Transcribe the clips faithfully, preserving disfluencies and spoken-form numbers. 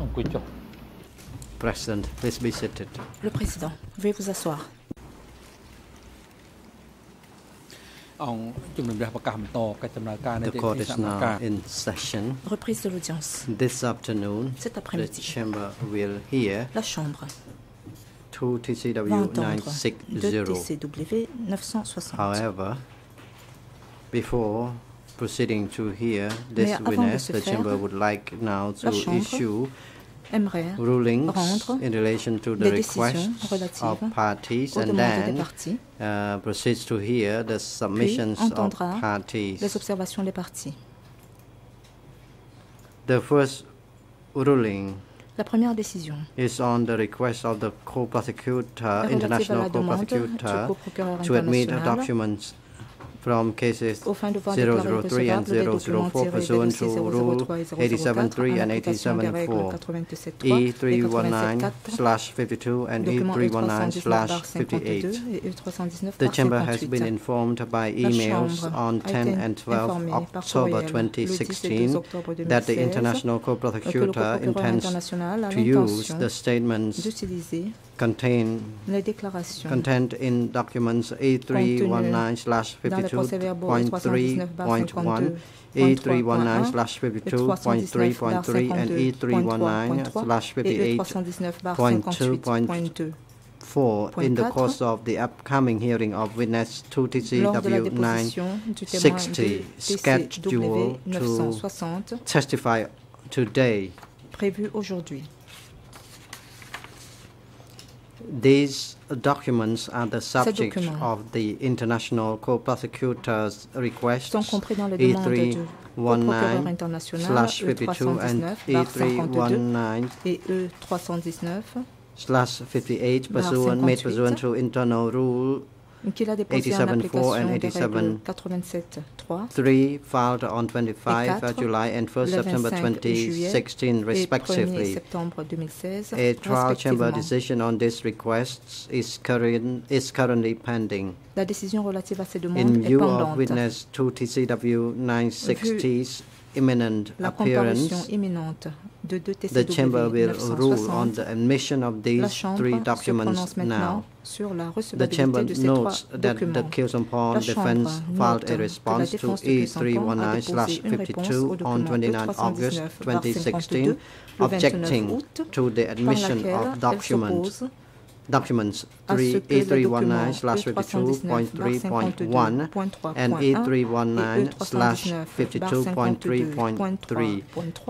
President, please be seated. Le président, veuillez vous asseoir. The court is now in session. Reprise de l'audience. This afternoon, Cet the après-midi, chamber will hear la Chambre two T C va W nine entendre six deux zero. T C W neuf cent soixante. However, before proceeding to hear Mais this avant de witness, ce the faire, chamber would like now la to Chambre issue aimerait rulings rendre in relation to the des requests décisions relatives of parties, aux and demandes des then parties, uh, proceeds to hear the puis submissions of entendra parties. les observations des parties. The first ruling La première décision is on the request of the co-prosecutor, est relative à international la demande du co-prosecutor, co-procureur to admit international documents from cases au fin de voir zero déclarer zero three and irrecevable les zero zero documents four tirés des pursuant dossiers to zéro zéro Rule trois et zéro zéro eighty-seven quatre three en and application des eighty-seven règles four, quatre-vingt-sept E trois et three one nine quatre-vingt-sept slash fifty-two and E documents three E one nine slash trois cent dix-neuf fifty-eight. et E trois cent dix-neuf The chamber has been cinquante-huit. informed by La emails Chambre on a ten été and twelve informée par October courriel le dix et douze twenty-sixteen octobre that the deux mille seize international que le co-prosecutor co-procureur intends international a to use l'intention the statements d'utiliser contained les déclarations contained in documents E three one nine slash dans les fifty-two procès-verbaux point three point one, E three one nine slash fifty-two point three point three, and E three one nine slash fifty-eight point two point four in the course of the upcoming hearing of witness two T C lors de la W nine déposition du témoin sixty T C W scheduled neuf cent to soixante testify today. prévu aujourd'hui. These documents are the subject documents of the international co-prosecutor's request sont compris dans les E demandes three du one procureur nine international slash E trois cent fifty-two and dix-neuf E three one nine et E trois cent dix-neuf slash fifty-eight barre pursuant made cinquante-huit, pursuant to internal rule qu'il a déposé en eighty-seven four and application des eighty-seven règles quatre-vingt-sept trois three filed on twenty-fifth quatre, July and first le September vingt-cinq twenty sixteen et premier respectively. septembre deux mille seize A trial chamber respectivement. decision on these requests is, current, is currently pending. La décision relative à ces demandes In est view of pendante. witness two T C W nine sixty's imminent La comparution appearance, imminente de deux T the C chamber W will neuf cent rule on soixante, the admission of la these Chambre three se documents prononce maintenant now. sur la The chamber recevabilité de ces trois notes that the documents. Choeun La defense Chambre filed note a que la response to défense de E Choeun three one a nine déposé slash une réponse fifty-two au on document E twenty-nine trois cent August dix-neuf twenty sixteen, le vingt-neuf objecting août, to the par admission laquelle of elle documents s'oppose documents à ce three que E les three one nine documents slash E trois cent fifty-two dix-neuf point three point one and E three one nine slash fifty-two point three point three.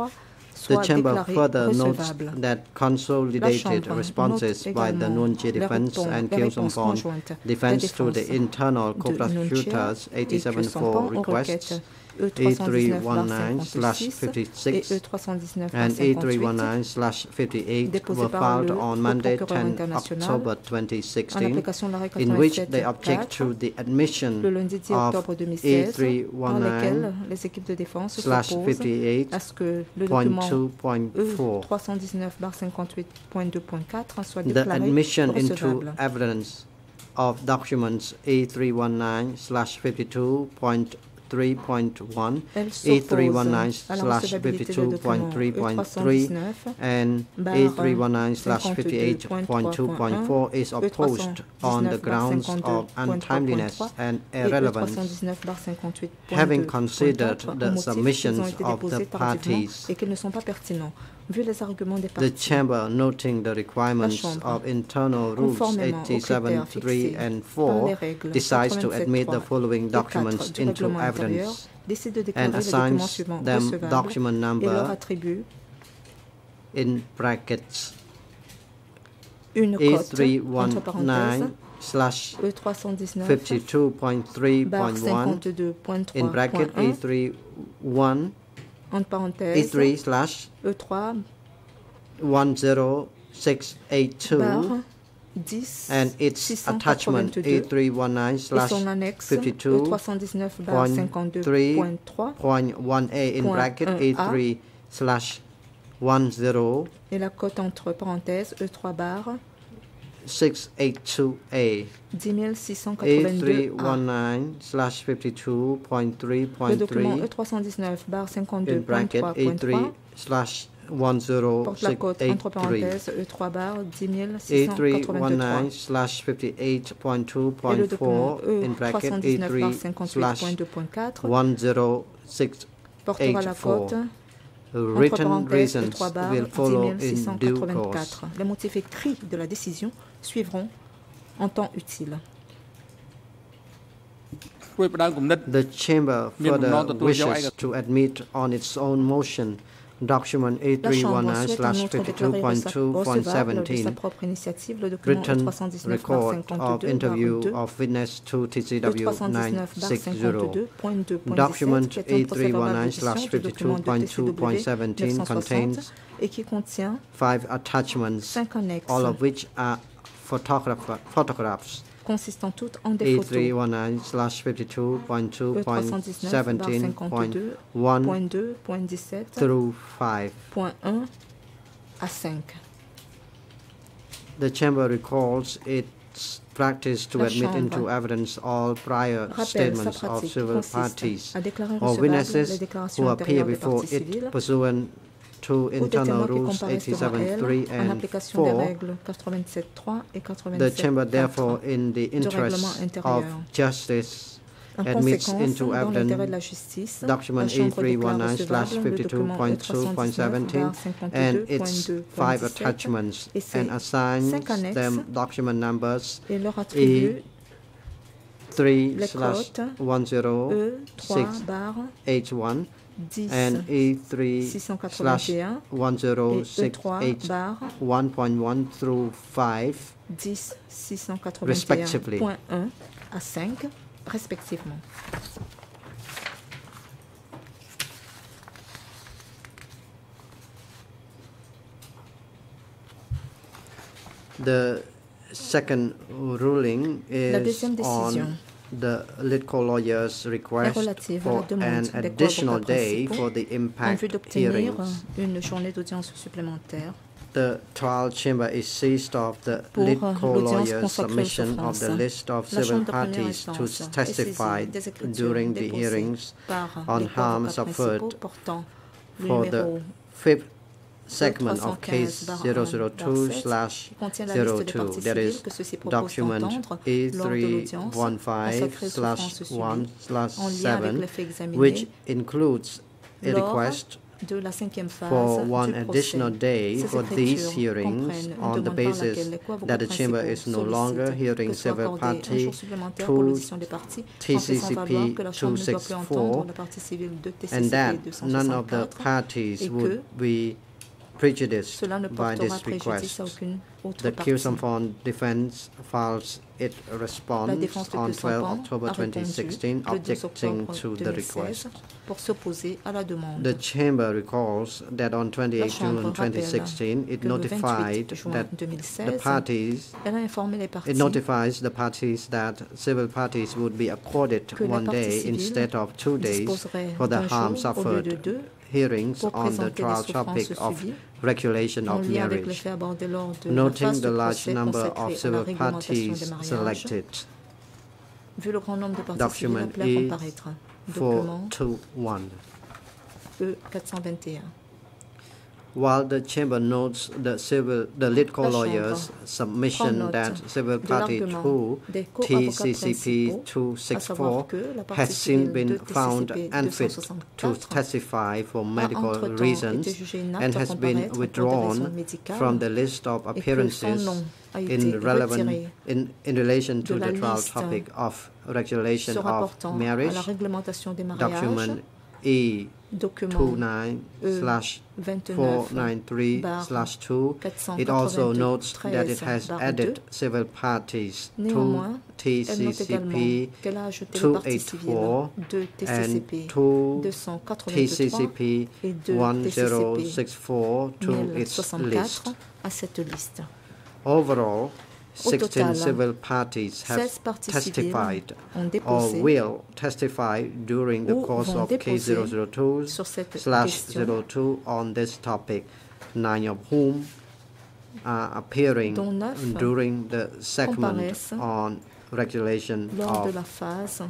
The soient chamber déclarés further notes recevables. that La consolidated Chambre responses note by the également Nunchi les defense réponses- and les réponses Choeun conjointes defense des to the défenses internal de co-prosecutors Nunchi et eighty-seven Choeun four aux requests requêtes E E trois cent three dix-neuf one nine slash et fifty-six E trois cent dix-neuf and E three one nine slash fifty-eight déposés were par filed le on Monday procureur tenth international October twenty en sixteen, application de la règle in which quatre-vingt-sept they object quatre, to the admission le lundi dix of octobre deux mille E seize, three par one lesquelles nine les équipes de défense slash s'opposent fifty-eight à ce que le point document two point E four. trois cent dix-neuf cinquante-huit point deux point quatre soit The déclaré admission into recevable. evidence of documents E three one nine slash fifty-two point three point one, Elle E three one nine s'oppose à la slash recevabilité des fifty-two point documents three E point trois cent three dix-neuf and barre E three one nine slash fifty-eight point two point four is E opposed on the grounds of untimeliness and et E trois irrelevance. cent dix-neuf cinquante-huit point Having deux considered point quatre, the au motif qu'ils ont submissions été of the déposés tardivement parties, et qu'ils ne sont pas pertinents. Vu les arguments des the parties, chamber, noting the requirements Chambre, of internal rules conformément aux eighty-seven critères three fixés and par four, les règles decides to quatre-vingt-sept admit the trois following et quatre documents du into règlement intérieur, evidence décide de and déclarer les documents assigns suivants them recevables document et leur number attribue in brackets une E cote, three entre one parenthèses, nine slash E trois cent dix-neuf fifty-two point three barre point one cinquante-deux point trois in bracket point un, E three one entre E parenthèses, three slash E trois one zero six eight two barre dix and its attachment E three one nine et slash son annexe E fifty-two trois cent dix-neuf barre cinquante-deux point trois point one A in point bracket un E A three slash one zero et la cote entre parenthèses E trois barre six eight two A dix mille six cent E quatre-vingt-deux three A. one nine slash fifty-two point three Le point document three E trois cent dix-neuf barre in cinquante-deux point bracket trois E point three trois slash one zero porte la six cote eight entre three. parenthèses E trois bar dix mille A six cent three one quatre-vingt-trois. nine slash fifty-eight point two Et le point four document in E trois bracket cent A dix-neuf bar three cinquante-huit slash point deux point quatre one zero six portera eight la four. cote entre Written parenthèses E reasons trois bar will dix follow mille six in cent due quatre-vingt-quatre. course. Les motifs écrits de la décision suivront en temps utile. The Chamber further wishes to admit on its own motion document A La three one Chambre nine souhaite en slash outre fifty-two déclarer point two point recevable de sa seventeen propre initiative le document E written trois cent dix-neuf bar record of cinquante-deux bar interview deux, of witness to T C E W trois cent dix-neuf nine bar six zero. cinquante-deux point deux point Document dix-sept qui est A un three one nine procès-verbal slash d'édition du fifty-two document de point two point T C W seventeen neuf cent soixante contains et qui contient five attachments, cinq annexes all of which are photograph photographs. consistant toutes en des A photos. three one nine slash fifty-two point two point seventeen point one point deux point dix-sept through five. point un à cinq. The Chamber recalls its practice to La admit Chambre into evidence all prior rappelle sa statements of pratique qui civil consiste parties à déclarer or recevables les witnesses déclarations who appear antérieures des before parties civiles it pursuant to ou des internal témoins qui rules comparaissent devant eighty-seven elle three en and application des four. règles quatre-vingt-sept trois et The quatre-vingt-sept Chamber, quatre therefore, in the du interest règlement of intérieur. justice, En admits conséquence, into dans l'intérêt de la evidence justice, document la A Chambre three one déclare nine slash recevable le fifty-two document E point trois two cent point dix-neuf seventeen bar and cinquante-deux point its deux point five dix-sept attachments et ses and assigns cinq annexes them document numbers et leur attribue three les slash cotes one zero E trois six bar eight one dix and A three six cent slash quatre-vingt-et-un one zero et E six trois eight bar one point one through five dix six cent quatre-vingt-et-un respectively. point un à cinq respectivement. The second ruling La is deuxième décision on the Litco lawyer's est request relative à la for demande an des additional co-avocats day principaux for the en impact vue d'obtenir hearings. une journée d'audience supplémentaire The trial chamber is seized of the pour Litco l'audience lawyer's consacrée aux submission of the souffrances. list of La civil Chambre de première parties to instance est testify saisie des écritures during the déposées hearings par on les harms co-avocats suffered principaux portant le for numéro the fifth segment of case trois cent quinze barre zero un zero barre two sept, slash qui contient la zero liste des two, parties that civiles is que ceux-ci proposent document d'entendre A lors de three l'audience one five consacrée aux slash souffrances one subies slash en lien avec seven, les faits examinés which includes a lors request de la cinquième phase for du one procès. additional day Ces for these écritures hearings comprennent une on the demande par laquelle basis les co-avocats that the chamber principaux is no longer sollicitent hearing que soit civil accordé un party jour supplémentaire pour to l'audition des parties T en C faisant C valoir P que la Chambre ne doit plus entendre two sixty-four la partie civile de T C and C that P deux cent none of the soixante-quatre parties et que would be prejudiced cela ne by portera this préjudice request. à aucune autre The partie. Choeun defense files its La response défense de on Choeun twelve October a twenty répondu sixteen, le douze objecting octobre to the deux mille seize request. pour s'opposer à la demande. The Chamber recalls that on La twenty-eighth Chambre June twenty sixteen, rappelle it que le notified vingt-huit juin that deux mille the seize, parties elle a informé les parties It notifies the parties that civil parties would be accorded que les one parties day civiles instead of two days disposeraient for the d'un harm jour au lieu de suffered. deux Hearings pour on the présenter les trial souffrances topic of subies regulation en of lien avec les marriage, faits abordés lors de la noting phase the de large procès number consacrée of à la civil réglementation des parties mariages. selected. Vu le grand nombre de parties Document civiles appelées à comparaître. Document four two one. E quatre cent vingt et un. While the Chamber notes the civil, the Litco La lawyer's Chambre submission prend note that civil de party l'argument two des T co-avocats C C P principaux, two à sixty-four savoir que la partie has since civile been de T C C found P unfit to deux cent soixante-quatre testify for a medical entre-temps reasons été jugée inapte and à has been comparaître pour des withdrawn raisons médicales from the list of et que son appearances nom a été in relevant retiré in, in relation to de la the trial liste topic of regulation se of rapportant à marriage. la réglementation des mariages. Document E Document twenty-nine E slash four vingt-neuf ninety-three barre slash two. quatre cent It also notes quatre-vingt-treize that it has barre added deux. civil parties to Néanmoins, T elle C note C également P qu'elle a ajouté les two parties civiles eighty-four de T C C P and two deux cent T quatre-vingt-trois C C P et de one T C C zero P six four to mille its soixante-quatre list. à cette liste. Overall, Au sixteen total, civil parties have seize parties civiles testified ont or déposé will testify during the ou course vont of case déposer zero zero two sur cette slash question, zero two on this topic, nine of whom are appearing dont neuf during the segment comparaissent on regulation lors de of la phase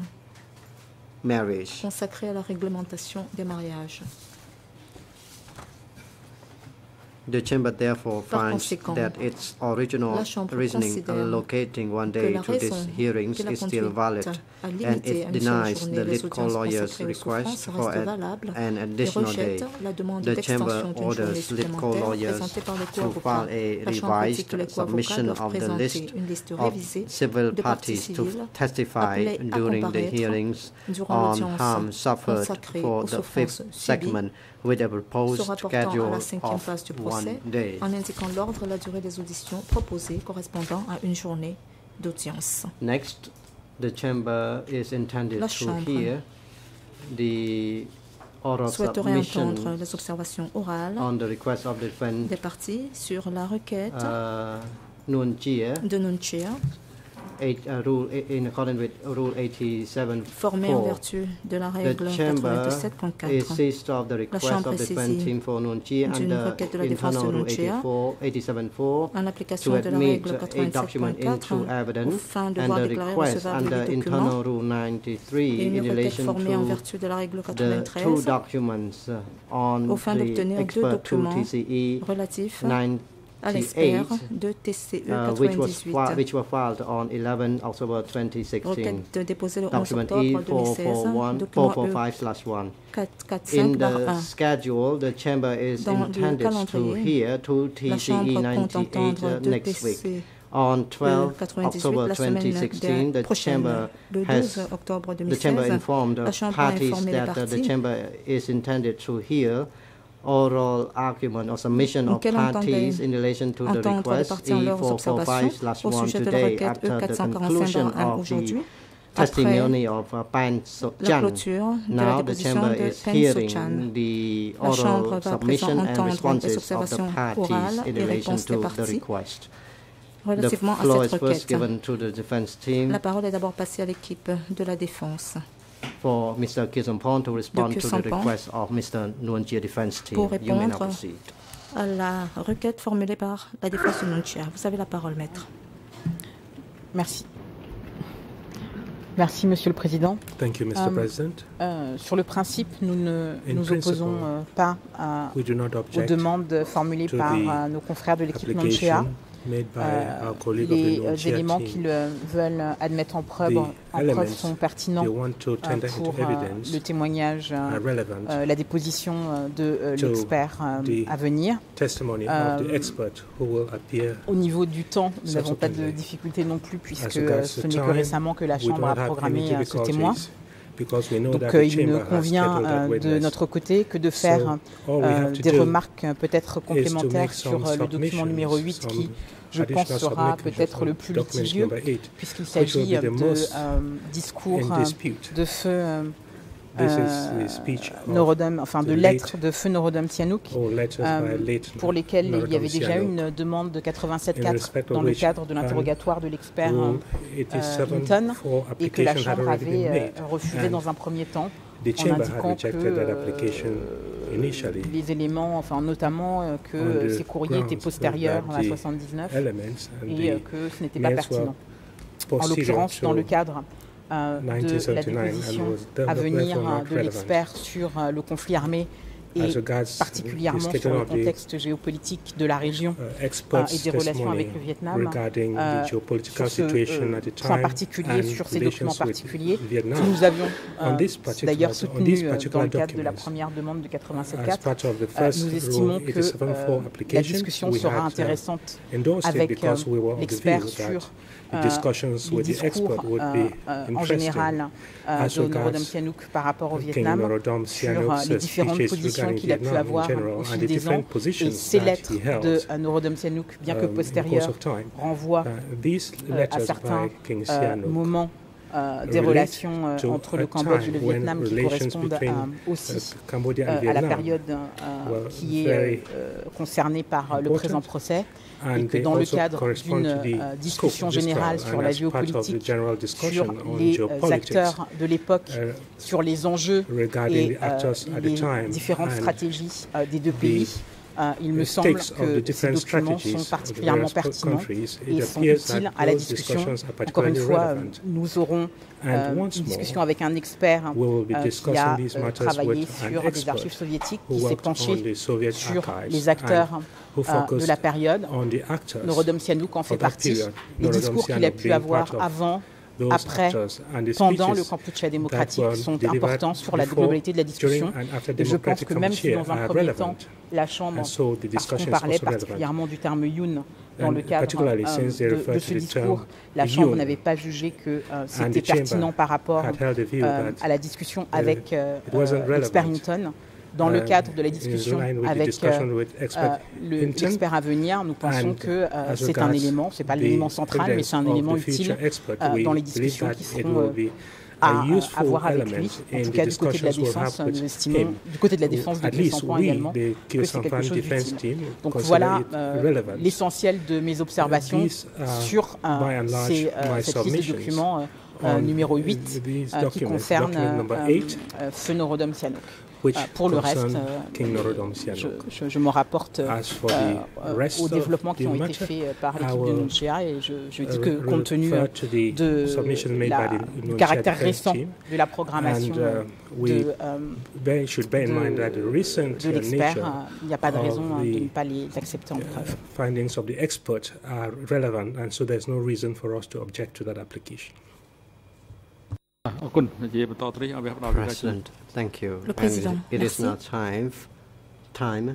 marriage. consacrée à la réglementation des mariages. The Chamber therefore Par finds conséquent, that its original la Chambre reasoning considère allocating one que day la to these raison hearings qui l'a is still conduite valid, à and limiter à it une seule denies journée the les lead audiences co-lawyer's consacrées aux request souffrances for reste an, valable an et additional day. rejette la demande The Chamber d'extension d'une journée orders lead supplémentaire co-lawyers présentée par les to co-avocats. file a La Chambre dit que les revised co-avocats submission doivent of the présenter list une liste of révisée civil de parties parties to civiles testify appelées à during the comparaître hearings durant on l'audience harm suffered consacrée for aux the souffrances fifth subies, segment with a se proposed rapportant à schedule la cinquième of phase du one procès day. en indiquant l'ordre et la durée des auditions proposées correspondant à une journée d'audience. Next, the Chamber is intended La to Chambre hear the oral souhaiterait submission entendre les observations orales on the request of the defense des parties sur la requête uh, Nguyen Chia, de non-chair eight, uh, rule in accordance with Rule eighty-seven formée en four. vertu de la The règle Chamber quatre-vingt-dix-sept point is quatre. seized of the request Chambre of the est defense saisie team for Nguyen Chia d'une under requête de la défense de Internal Rule Nguyen Chia eighty-four, eighty-seven four en to application de la admit règle a quatre-vingt-sept document point quatre into au evidence fin de and voir the déclarer request recevable under les Internal documents Rule et ninety-three une in requête relation formée en to vertu de la règle the two quatre-vingt-treize documents uh, on au fin the d'obtenir deux expert to documents T C E relatifs à l'expert ninety-eight, de T C E uh, which, was fi- quatre-vingt-dix-huit. which were filed on eleven October twenty sixteen. Requête déposée le onze Document octobre E deux mille four seize, four one, document four E forty-five slash one. quatre cent In quarante-cinq barre the un. schedule, the Chamber is Dans le intended to calendrier, hear two T La C E Chambre compte ninety-eight entendre uh, deux next week. T C On twelve quatre-vingt-dix-huit October la semaine twenty sixteen, the prochaine. Chamber Le has douze octobre the Chamber deux mille seize, informed la the Chambre a parties informé les that uh, the parties Chamber is intended to hear oral argument or submission of qu'elle parties entendait in relation to the entendre les request parties en E leurs four forty-five observations slash au one sujet de la today requête E after the quatre cent conclusion quarante-cinq barre un of the aujourd'hui, après testimony of uh, Pan la So-chan. clôture de la Now the déposition Chamber de is Pen hearing So-chan. the La Chambre oral va submission présent and entendre les responses of the observations parties orales in et relation réponses des to the parties request. The relativement à floor is cette first requête. given to the defense team La parole est d'abord passée à l'équipe de la défense for Mister Kisampon to respond to the Kisampon request of Mister Nguyen Chia defense team. pour You may now répondre proceed. à la requête formulée par la défense de Nguyen Chia. Vous avez la parole, maître. Merci. Merci, Monsieur le Président. Thank you, Mister Um, President. Euh, sur le principe, nous ne In nous principle, opposons euh, pas à- We do not aux object demandes formulées to par the euh, nos confrères de l'équipe non CHEAL. application made by Euh, our colleague of the les euh, non-chair éléments team. qu'ils euh, veulent admettre en preuve, The en preuve elements sont pertinents They want to euh, tender pour into euh, evidence le témoignage, euh, are relevant euh, la déposition euh, de euh, to l'expert euh, the à venir. testimony euh, of the expert who will appear. Au niveau du temps, nous n'avons pas de Subsequently. difficulté non plus puisque As euh, regards ce the n'est que time, récemment que la we Chambre don't a have any programmé euh, ce témoin. difficulties because we know Donc that euh, the il ne chamber has convient scheduled that euh, de witness. notre côté que de So, faire all we euh, have to des do remarques euh, peut-être is to complémentaires make sur some euh, le document numéro huit submissions, qui, some je pense, additional sera submissions peut-être on le plus document litigieux number eight, puisqu'il which will s'agit be the de most euh, discours in euh, dispute. de feu euh, This is euh, the speech of Norodom, enfin de the lettres late- de feu Norodom Sihanouk, or letters euh, by late pour lesquelles il y Norodom avait déjà Sihanouk, une demande de quatre-vingt-sept in quatre respect of dans le which cadre de an l'interrogatoire de l'expert Rule euh, eighty-seven Hinton for et que la application had Chambre already been avait euh, made. refusé And dans un premier temps the en chamber had indiquant que rejected that euh, application initially les éléments, enfin notamment euh, que on the ces courriers étaient grounds postérieurs that à the soixante-dix-neuf elements and et euh, the que ce n'était pas mails were pertinent. En posterior l'occurrence, dans le to cadre euh, de la nineteen seventy-nine déposition and was à therefore venir not euh, de relevant. l'expert sur euh, le conflit armé et As regards particulièrement the sur schedule le of the contexte géopolitique de la région uh, euh, experts' et des relations testimony avec le Vietnam, regarding euh, the geopolitical sur ce situation euh, at the point time particulier, and sur ces relations documents with particuliers Vietnam. que nous avions On euh, this particular- d'ailleurs on soutenus these euh, dans particular le cadre de la documents, première demande de quatre-vingt-sept As quatre. part of the Euh, first nous estimons Rule que eighty-seven euh, four la application, discussion we sera had, uh, intéressante endorsed it avec because we were euh, of the l'expert view that sur the euh, discussions les with the expert discours would euh, be euh, en interesting général euh, as de regards Norodom Sihanouk par rapport au King Vietnam, Norodom sur euh, Sihanouk's les différentes speeches positions regarding qu'il a pu Vietnam in avoir general au and fil the des ans, different et positions ces that lettres he held de euh, Norodom Sihanouk, bien que um, in the course postérieures, of time. renvoient Uh, these euh, à letters certains by King euh, Sihanouk moments euh, des relate relations euh, to entre a le Cambodge et le time when Vietnam qui relations correspondent between, euh, aussi uh, Cambodia and euh, à la Vietnam période euh, were qui est very euh, concernée par euh, le important. présent procès, et and que they dans le also cadre correspond d'une to the euh, scope discussion of this générale trial sur and la as part of the géopolitique, general discussion sur on les euh, geopolitics, acteurs de l'époque, uh, sur les enjeux regarding et the actors euh, at the les time différentes and stratégies euh, des deux the pays, euh, il me semble que ces documents sont particulièrement pertinents et sont utiles à la discussion. Encore une fois, nous aurons euh, une discussion avec un expert euh, qui a euh, travaillé sur des archives soviétiques, qui s'est penché sur les acteurs euh, de la période. Norodom Sihanouk en fait partie. Les discours qu'il a pu avoir avant, après, pendant le Kampuchea démocratique sont importants sur la globalité de la discussion. Et je pense que même si dans un premier temps, la Chambre, parce qu'on parlait particulièrement du terme Yoon dans le cadre euh, de, de ce discours, la Chambre n'avait pas jugé que euh, c'était pertinent par rapport euh, à la discussion avec euh, euh, l'expert Hinton. Dans le cadre de la discussion avec euh, euh, l'expert à venir, nous pensons que euh, c'est un élément, ce n'est pas l'élément central, mais c'est un élément utile euh, dans les discussions qui seront euh, à avoir avec lui. En tout cas, du côté de la défense, nous estimons, du côté de la défense de Sampan également, que c'est quelque chose d'utile. Donc voilà euh, l'essentiel de mes observations sur euh, ces, euh, cette liste de documents euh, numéro huit euh, qui concerne euh, euh, Feu Norodom Sihanouk. Euh, pour le reste, euh, je, je, je me rapporte euh, euh, aux développements qui ont été faits par l'équipe de Nunchea et je, je dis que compte tenu de la, du caractère récent de la programmation de, euh, de, de l'expert, euh, il n'y a pas de raison euh, de ne pas les accepter en preuve. President, thank you. Le président, and it merci. is now time, time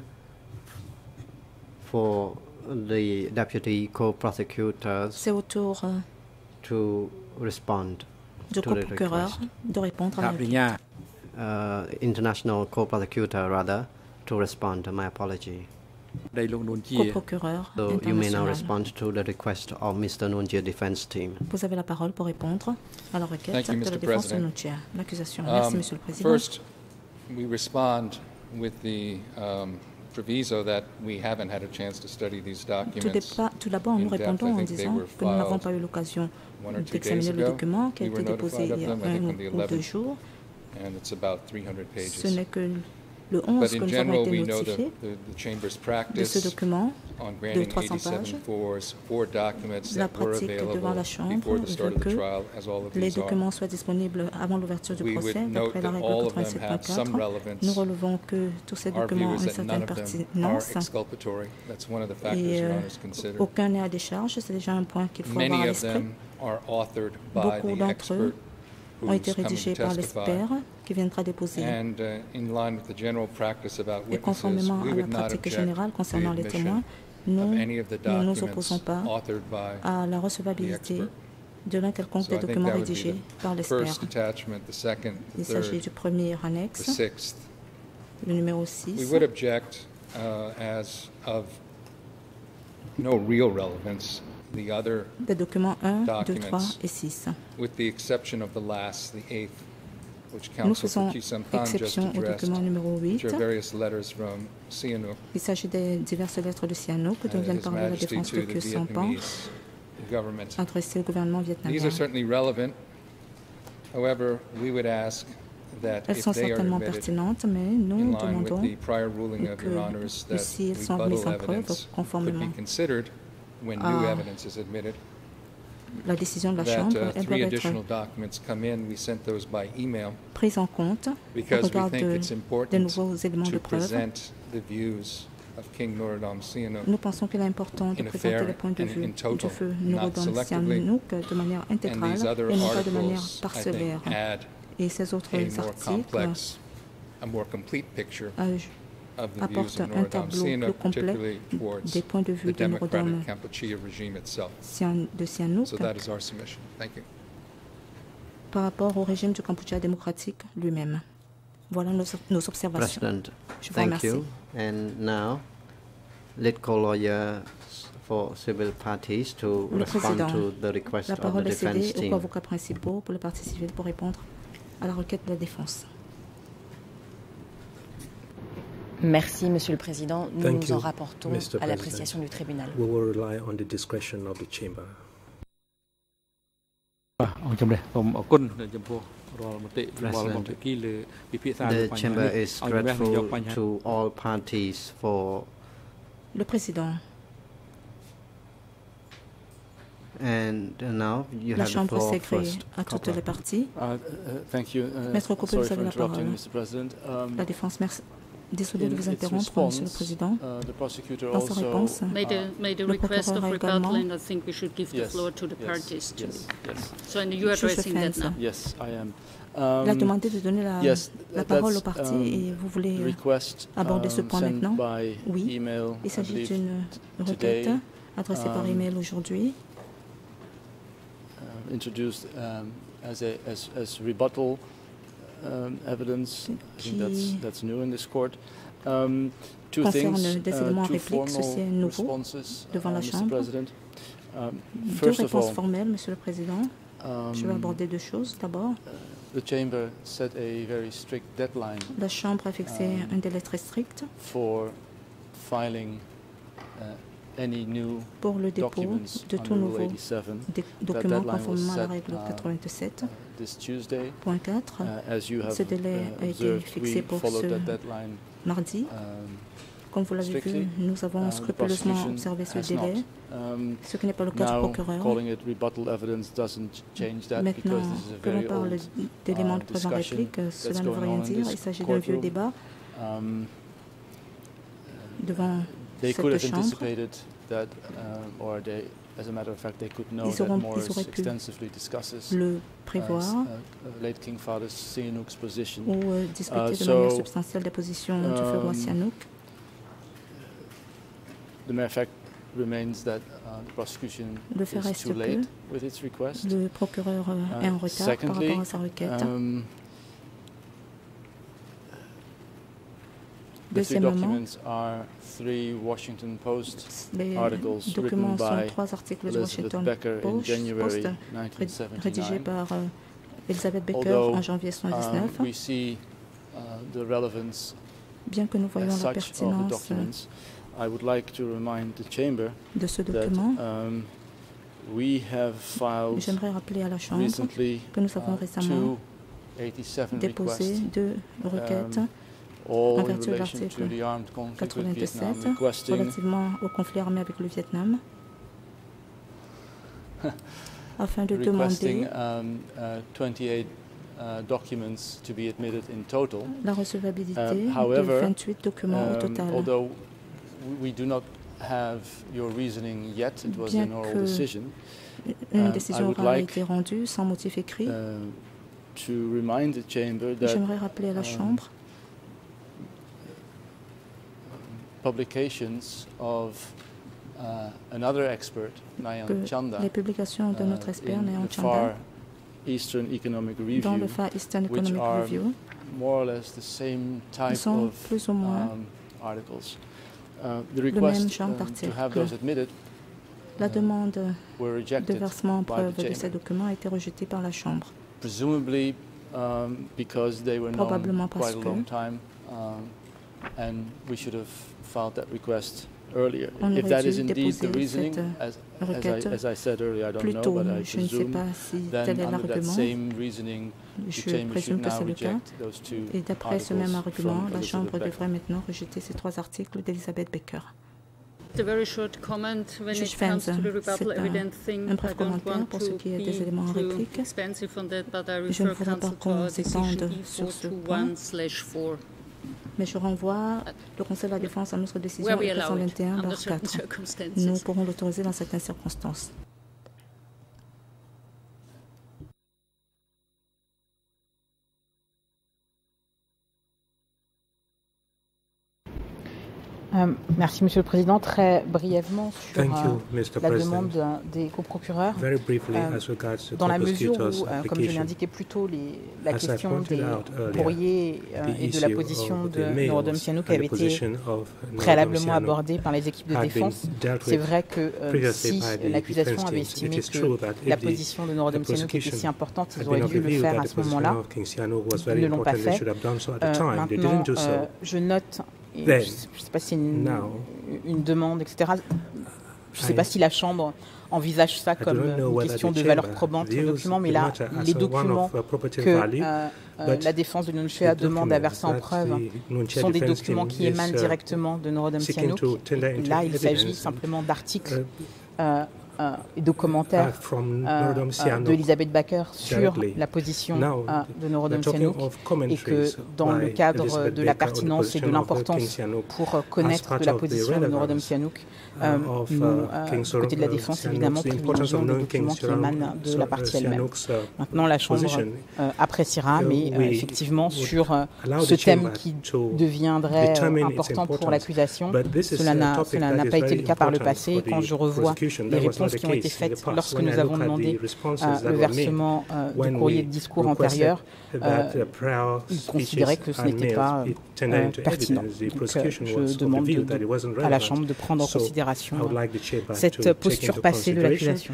for the deputy co-prosecutors C'est au tour euh, to respond du to the co-procureur request. de répondre à la Uh, international co-prosecutor, rather, to respond. My apology. co-procureur So you may now international. respond to the request of Mister Nunchea defense team. Vous avez la parole pour répondre à la requête Thank you, de la Mister défense de President. Nunchea. L'accusation. Merci, Um, Monsieur le Président. First, we respond with the um, proviso that we haven't had a chance to study these Tout documents. dépa- Tout d'abord, nous in depth. répondons I en think they disant were que nous n'avons filed pas eu l'occasion one or two d'examiner days le ago. document qui a We été were déposé notified il y a of them, I un think on ou the ou deux eleventh, jours. and it's about three hundred Ce pages. n'est que le But onze que in nous avons general, été we know the, notifiés the, the Chamber's de ce practice document on de granting trois cents pages. eighty-seven fours for documents La that were pratique devant available la Chambre before the start veut of the que trial, as all of les these are. documents soient disponibles avant l'ouverture du We would procès, note d'après la that règle all of them quatre-vingt-sept point have some quatre. relevance. Nous relevons que tous ces Our documents view ont is une that none certaine of them are pertinence exculpatory. That's one of the factors et Your euh, Honor's considered. aucun n'est à décharge. C'est déjà un point qu'il faut avoir Many à of l'esprit. them are authored by Beaucoup the d'entre eux expert ont été who's coming rédigés to par testify. l'expert qui viendra déposer. And uh, in line with the general practice about Et witnesses, conformément we à la would not pratique object générale to the concernant les admission témoins, of nous any of the ne nous documents opposons pas authored by à la the recevabilité expert. de l'un quelconque So des I think documents that would be rédigés par the l'expert. first attachment, the second, the Il s'agit third, du premier the annexe, sixth. le numéro We six. would object uh, as of no real relevance, the other, Des documents un, deux, documents. trois et six. with the exception of the last, the eighth, which Nous Counsel faisons for Chisampan just exception au addressed, document numéro which huit. are various letters from Sihanouk, Il s'agit des diverses lettres de Sihanouk dont uh, vient de His parler la Majesty défense to de the Choeun Sampan, Vietnamese government. adressée au gouvernement These vietnamien. are certainly relevant. However, we would ask that Elles if sont they are certainement admitted pertinentes, mais in nous line with demandons the prior ruling of que Your Honors that si elles sont mises rebuttal en preuve evidence could conformément be considered when new à evidence is admitted. la décision de la That Chambre, uh, elles three doivent additional être documents come in. We sent those by email prises en compte au because we regard think de- it's des important nouveaux éléments de to preuve. present the views of King Norodom Sihanouk Nous pensons qu'il est important de in a présenter fair les points de and vue in total, du feu not Norodom selectively. Sihanouk de manière and intégrale these other et non pas de manière articles, I parcellaire. think, add Et ces autres a more articles complex, a more complete picture euh, of the views apportent of un Norodom tableau plus Sihanouk, complet particularly towards des points de vue the de Norodom democratic Kampuchea regime itself. Sihan- de Sihanouk So that is our submission. Thank you. par rapport au régime du Kampuchea démocratique lui-même. Voilà nos, nos observations. President, Je vous thank remercie. you. And now, lead co-lawyer for civil parties to Le respond Président, to the request la of the parole est defense cédée aux team. avocats principaux pour les parties civiles pour répondre à la requête de la défense. Merci, Monsieur le Président. Nous Thank nous you, en rapportons Mister à President. l'appréciation du tribunal. We will rely on the discretion of the chamber. អរជំរាបសូមអរគុណចំពោះរាល់មតិយោបល់របស់ភាគីលើពិភាក្សាលើ The បញ្ហា chamber នេះ is ឲ្យជំរាបយក grateful បញ្ហា to all parties for Le président. And now you La have the Chambre floor s'écrit first. à toutes les parties. Uh, uh, thank you. Uh, Maître Coppel, vous avez la parole. mister President. Um, La défense, merci. Désolé de vous interrompre, response, Monsieur le Président. Uh, the prosecutor Dans sa also, réponse, made a, made a le request of procureur rebuttal, également and I think we should give the yes, floor to the yes, parties. To yes, yes. So, and you are addressing that now. Yes, I am. Um, Il a demandé de donner la, yes, la parole aux partis um, et vous voulez request, aborder ce point um, maintenant? Oui, email, il s'agit d'une requête adressée um, par email aujourd'hui. Uh, introduced um, as, a, as, as rebuttal um, evidence. I think that's, that's new in this court. Um, two concerne things, des uh, éléments two répliques, ceci est nouveau devant la Chambre. Um, deux réponses formelles, Monsieur le Président. Um, Je vais aborder deux choses. D'abord, uh, the Chamber set a very strict deadline, la Chambre a fixé um, un délai très strict for filing uh, any new pour le dépôt de tout nouveau document conformément à la règle uh, quatre-vingt-sept. uh, Point quatre. Uh, ce délai uh, a été fixé pour ce mardi. Um, Comme vous l'avez vu, nous avons scrupuleusement observé ce délai, um, ce qui n'est pas le cas du procureur. Maintenant que l'on parle d'éléments de preuve en réplique, cela ne veut rien dire. Il s'agit d'un vieux débat um, devant They cette could have chambre. anticipated that, uh, or they, as a matter of fact, they could know Ils auront, that Morris ils auraient pu extensively discusses le prévoir uh, uh, late King Father Sihanouk's position. ou euh, discuter Uh, de so, manière substantielle des positions du feu roi um, Sihanouk. The mere fact remains that uh, the prosecution Le fait is reste too que late with its request. le procureur euh, est en retard secondly, par rapport à sa requête. Um, The three Deuxièmement, documents are three Washington Post les articles written documents sont by trois articles de Elizabeth Washington Becker in Post, January Post nineteen rédigés seventy-nine. par euh, Elizabeth Becker Although, en janvier um, soixante-dix-neuf. we see uh, the relevance Bien que nous voyons as la such of the pertinence documents, I would like to remind the chamber de ce that document, um, we have filed j'aimerais rappeler à la Chambre recently que nous avons uh, récemment two eighty-seven déposé requests, deux requêtes um, all en in vertu de relation to l'article the armed conflict with Vietnam, quatre-vingt-dix-sept requesting relativement au conflit armé avec le Vietnam, afin de requesting demander um, uh, twenty-eight uh, documents to be admitted in total. la recevabilité Um, de however, vingt-huit documents au Um, total. although we do not have your reasoning yet, it was Bien an oral que decision. Une um, décision I would orale a like, été rendue sans motif écrit. Uh, to remind the chamber that J'aimerais rappeler à la um, Chambre publications of uh, another expert, Nayan que Chanda, les publications de notre expert, uh, Nayan in the Chanda, Far Eastern Economic Review, dans le Far Eastern which Economic are Review, more or less the same type sont of plus ou moins um, articles. Uh, the le même request genre um, to have d'articles. those admitted La demande were de rejected versement en by preuve the de chamber, ces documents a été rejetée par la Chambre. presumably um, because they were known Probablement quite parce a que long time, um, and we should have filed that request earlier. on If aurait that dû is indeed the déposer reasoning, cette as, as, requête I, as I said earlier, I don't plus know, tôt. but I Je ne sais presume pas si then tel est under that l'argument. same reasoning, the Je chamber présume should que now c'est le cas. reject those two Et d'après ce même articles argument, from la Elizabeth Chambre Becker. devrait maintenant rejeter ces trois articles d'Elizabeth Becker. A very short comment when Juge it comes Fenz, to the rebuttal c'est un- evidence thing. un I bref don't commentaire want pour ce to qui est des be éléments en too réplique. expensive on that, but I Je ne refer voudrais pas counsel to our qu'on decision s'étende E sur ce four two point, one slash four, mais je renvoie le Conseil de la Défense à notre décision where we E allow quatre it cent vingt et un under barre certain quatre. circumstances. Nous pourrons l'autoriser dans certaines circonstances. Euh, merci, Monsieur le Président. Très brièvement sur Thank you, euh, Mister la President. demande euh, des coprocureurs. Very briefly, Euh, as regards the Dans la mesure prosecutor's où, euh, comme je application, l'indiquais plus tôt, les, la As I question pointed des out earlier, courriers euh, the et de la issue position of de the mails Norodom Sihanouk and avait the été position of Norodom préalablement Sihanouk abordée par les équipes de had been défense. dealt C'est with vrai que euh, previously si by the l'accusation defense avait teams. estimé It is que true that la if the- position de Norodom the Sihanouk était prosecution si importante, had ils auraient been of dû the le view faire that à the ce position moment-là. of King Sihanouk was Ils very ne l'ont pas important, they fait. should have done so at the Euh, time. They maintenant, didn't do so. euh, je note, et Then, je ne sais pas si c'est une, now, une demande, et cetera. Je ne sais pas si la Chambre envisage ça comme une question de valeur probante du document, mais là, les documents que euh, euh, la défense de Choeun demande à verser en preuve sont des documents qui émanent directement de Norodom Sihanouk. Et là, il s'agit simplement d'articles euh, euh, et de commentaires euh, euh, de Elisabeth Baker sur la position euh, de Norodom Sihanouk, et que dans le cadre de la pertinence et de l'importance pour connaître de la position de Norodom Sihanouk, euh, nous, euh, du côté de la défense, évidemment, privilégions des documents qui émanent de la partie elle-même. Maintenant, la Chambre euh, appréciera, mais euh, effectivement, sur euh, ce thème qui deviendrait euh, important pour l'accusation, cela n'a pas été le cas par le passé. Quand je revois les réponses qui ont été faites lorsque nous avons demandé euh, le versement euh, du courrier de discours antérieur, euh, ils considéraient que ce n'était pas euh, pertinent. Donc, euh, je demande de, de, à la Chambre de prendre en considération cette posture passée de l'accusation.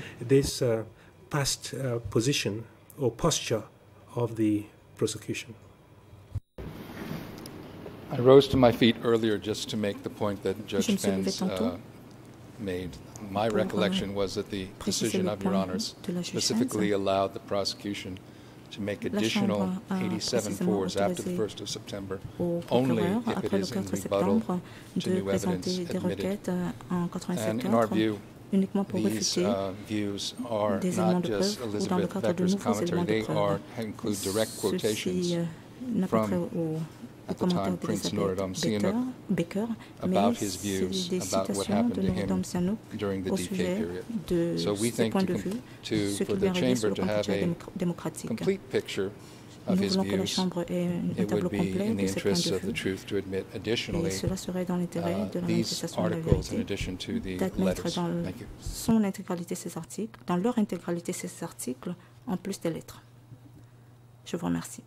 I rose to my feet earlier just to make the point that Judge Spence uh, made. My recollection was that the decision of Your Honors specifically allowed the prosecution to make additional eighty-seven fours after the first of September, only if it is in rebuttal to new evidence admitted. And in our view, these uh, views are not just Elizabeth Becker's commentary, they are include direct quotations from, at the time, Prince Norodom Sihanouk about his views about what happened to him during the D K period. So we think to, to, for the Chamber to have a complete picture of his views, it would be in the interests of the truth to admit additionally uh, these articles in addition to the letters. Thank you. Son intégralité ces articles, dans leur intégralité ces articles, en plus des lettres. Je vous remercie.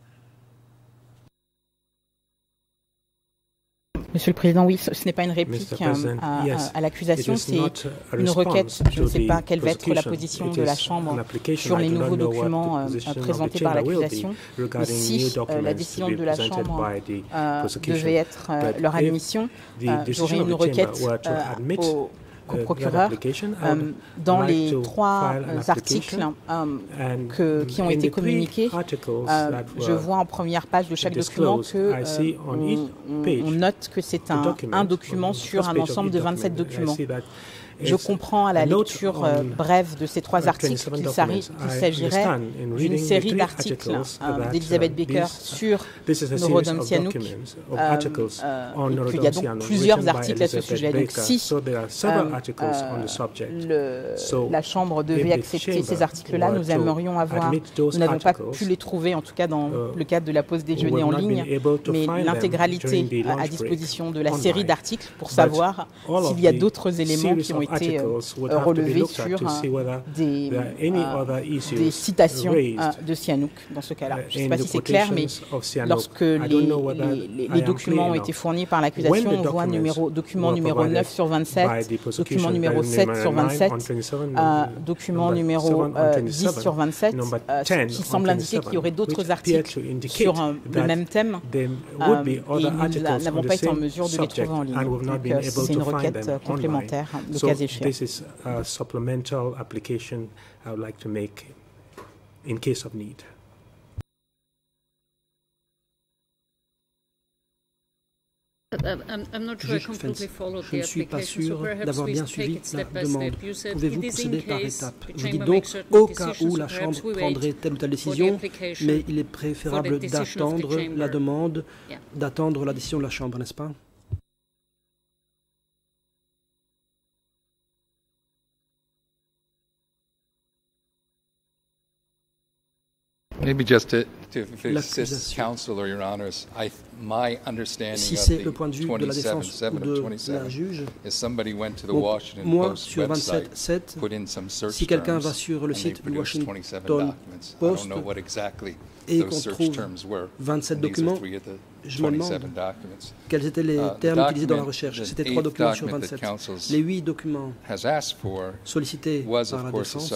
Monsieur le Président, oui, ce, ce n'est pas une réplique à, à, yes, à l'accusation, c'est une requête. Je ne sais pas quelle va être la position de la Chambre sur les nouveaux documents euh, présentés par l'accusation. Mais si euh, la décision de la Chambre euh, devait être euh, leur admission, euh, j'aurais une requête euh, au au procureur euh, dans les trois euh, articles euh, que, qui ont été communiqués. Euh, je vois en première page de chaque document que euh, on, on note que c'est un, un document sur un ensemble de vingt-sept documents. Je comprends à la lecture euh, brève de ces trois articles qu'il s'agirait d'une série d'articles euh, d'Elisabeth Baker sur Norodom Sihanouk, euh, euh, et qu'il y a donc plusieurs articles à ce sujet. Donc si euh, euh, le, la Chambre devait accepter ces articles-là, nous aimerions avoir, nous n'avons pas pu les trouver, en tout cas dans le cadre de la pause déjeuner en ligne, mais l'intégralité à disposition de la série d'articles pour savoir s'il y a d'autres éléments qui ont été euh, relevés sur euh, des, euh, des citations euh, de Sihanouk dans ce cas-là. Je ne sais pas si c'est clair, mais lorsque les, les, les documents ont été fournis par l'accusation, on voit numéro, document numéro neuf sur vingt-sept, document numéro sept sur vingt-sept, euh, document numéro euh, dix sur vingt-sept, euh, ce qui semble indiquer qu'il y aurait d'autres articles sur euh, le même thème, euh, et nous n'avons pas été en mesure de les trouver en ligne. Donc euh, c'est une requête euh, complémentaire, le cas échéant. This is a supplemental application I would like to make in case of need. Juge Fence, je ne suis pas sûr d'avoir bien suivi la demande. Pouvez-vous procéder par étapes? Vous dites donc au cas où la Chambre prendrait telle ou telle décision, mais il est préférable d'attendre la demande, d'attendre la décision de la Chambre, n'est-ce pas? Maybe just to, to if it assists counsel or your honors, I, my understanding si of le point de vue de la défense ou de la juge, is somebody went to the bon, Washington moi Post sur vingt-sept sept, si quelqu'un va sur le site du Washington Post et qu'on trouve vingt-sept documents, je me demande quels étaient les termes utilisés dans la recherche. C'était trois documents sur vingt-sept. Les huit documents sollicités par la défense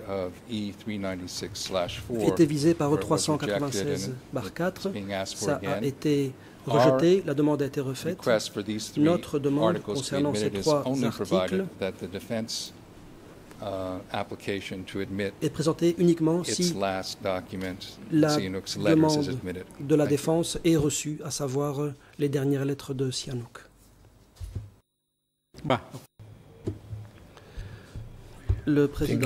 étaient visés par E trois cent quatre-vingt-seize barre quatre. Ça a été rejeté, la demande a été refaite. Notre demande concernant ces trois articles est présentée uniquement si la demande de la défense est reçue, à savoir les dernières lettres de Sihanouk. Bah. Le président.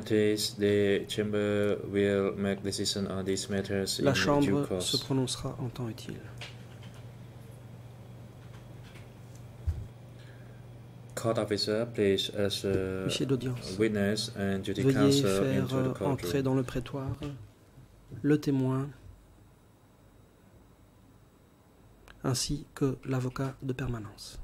La Chambre se prononcera en temps utile. Huissier d'audience, veuillez faire entrer dans le prétoire le témoin ainsi que l'avocat de permanence.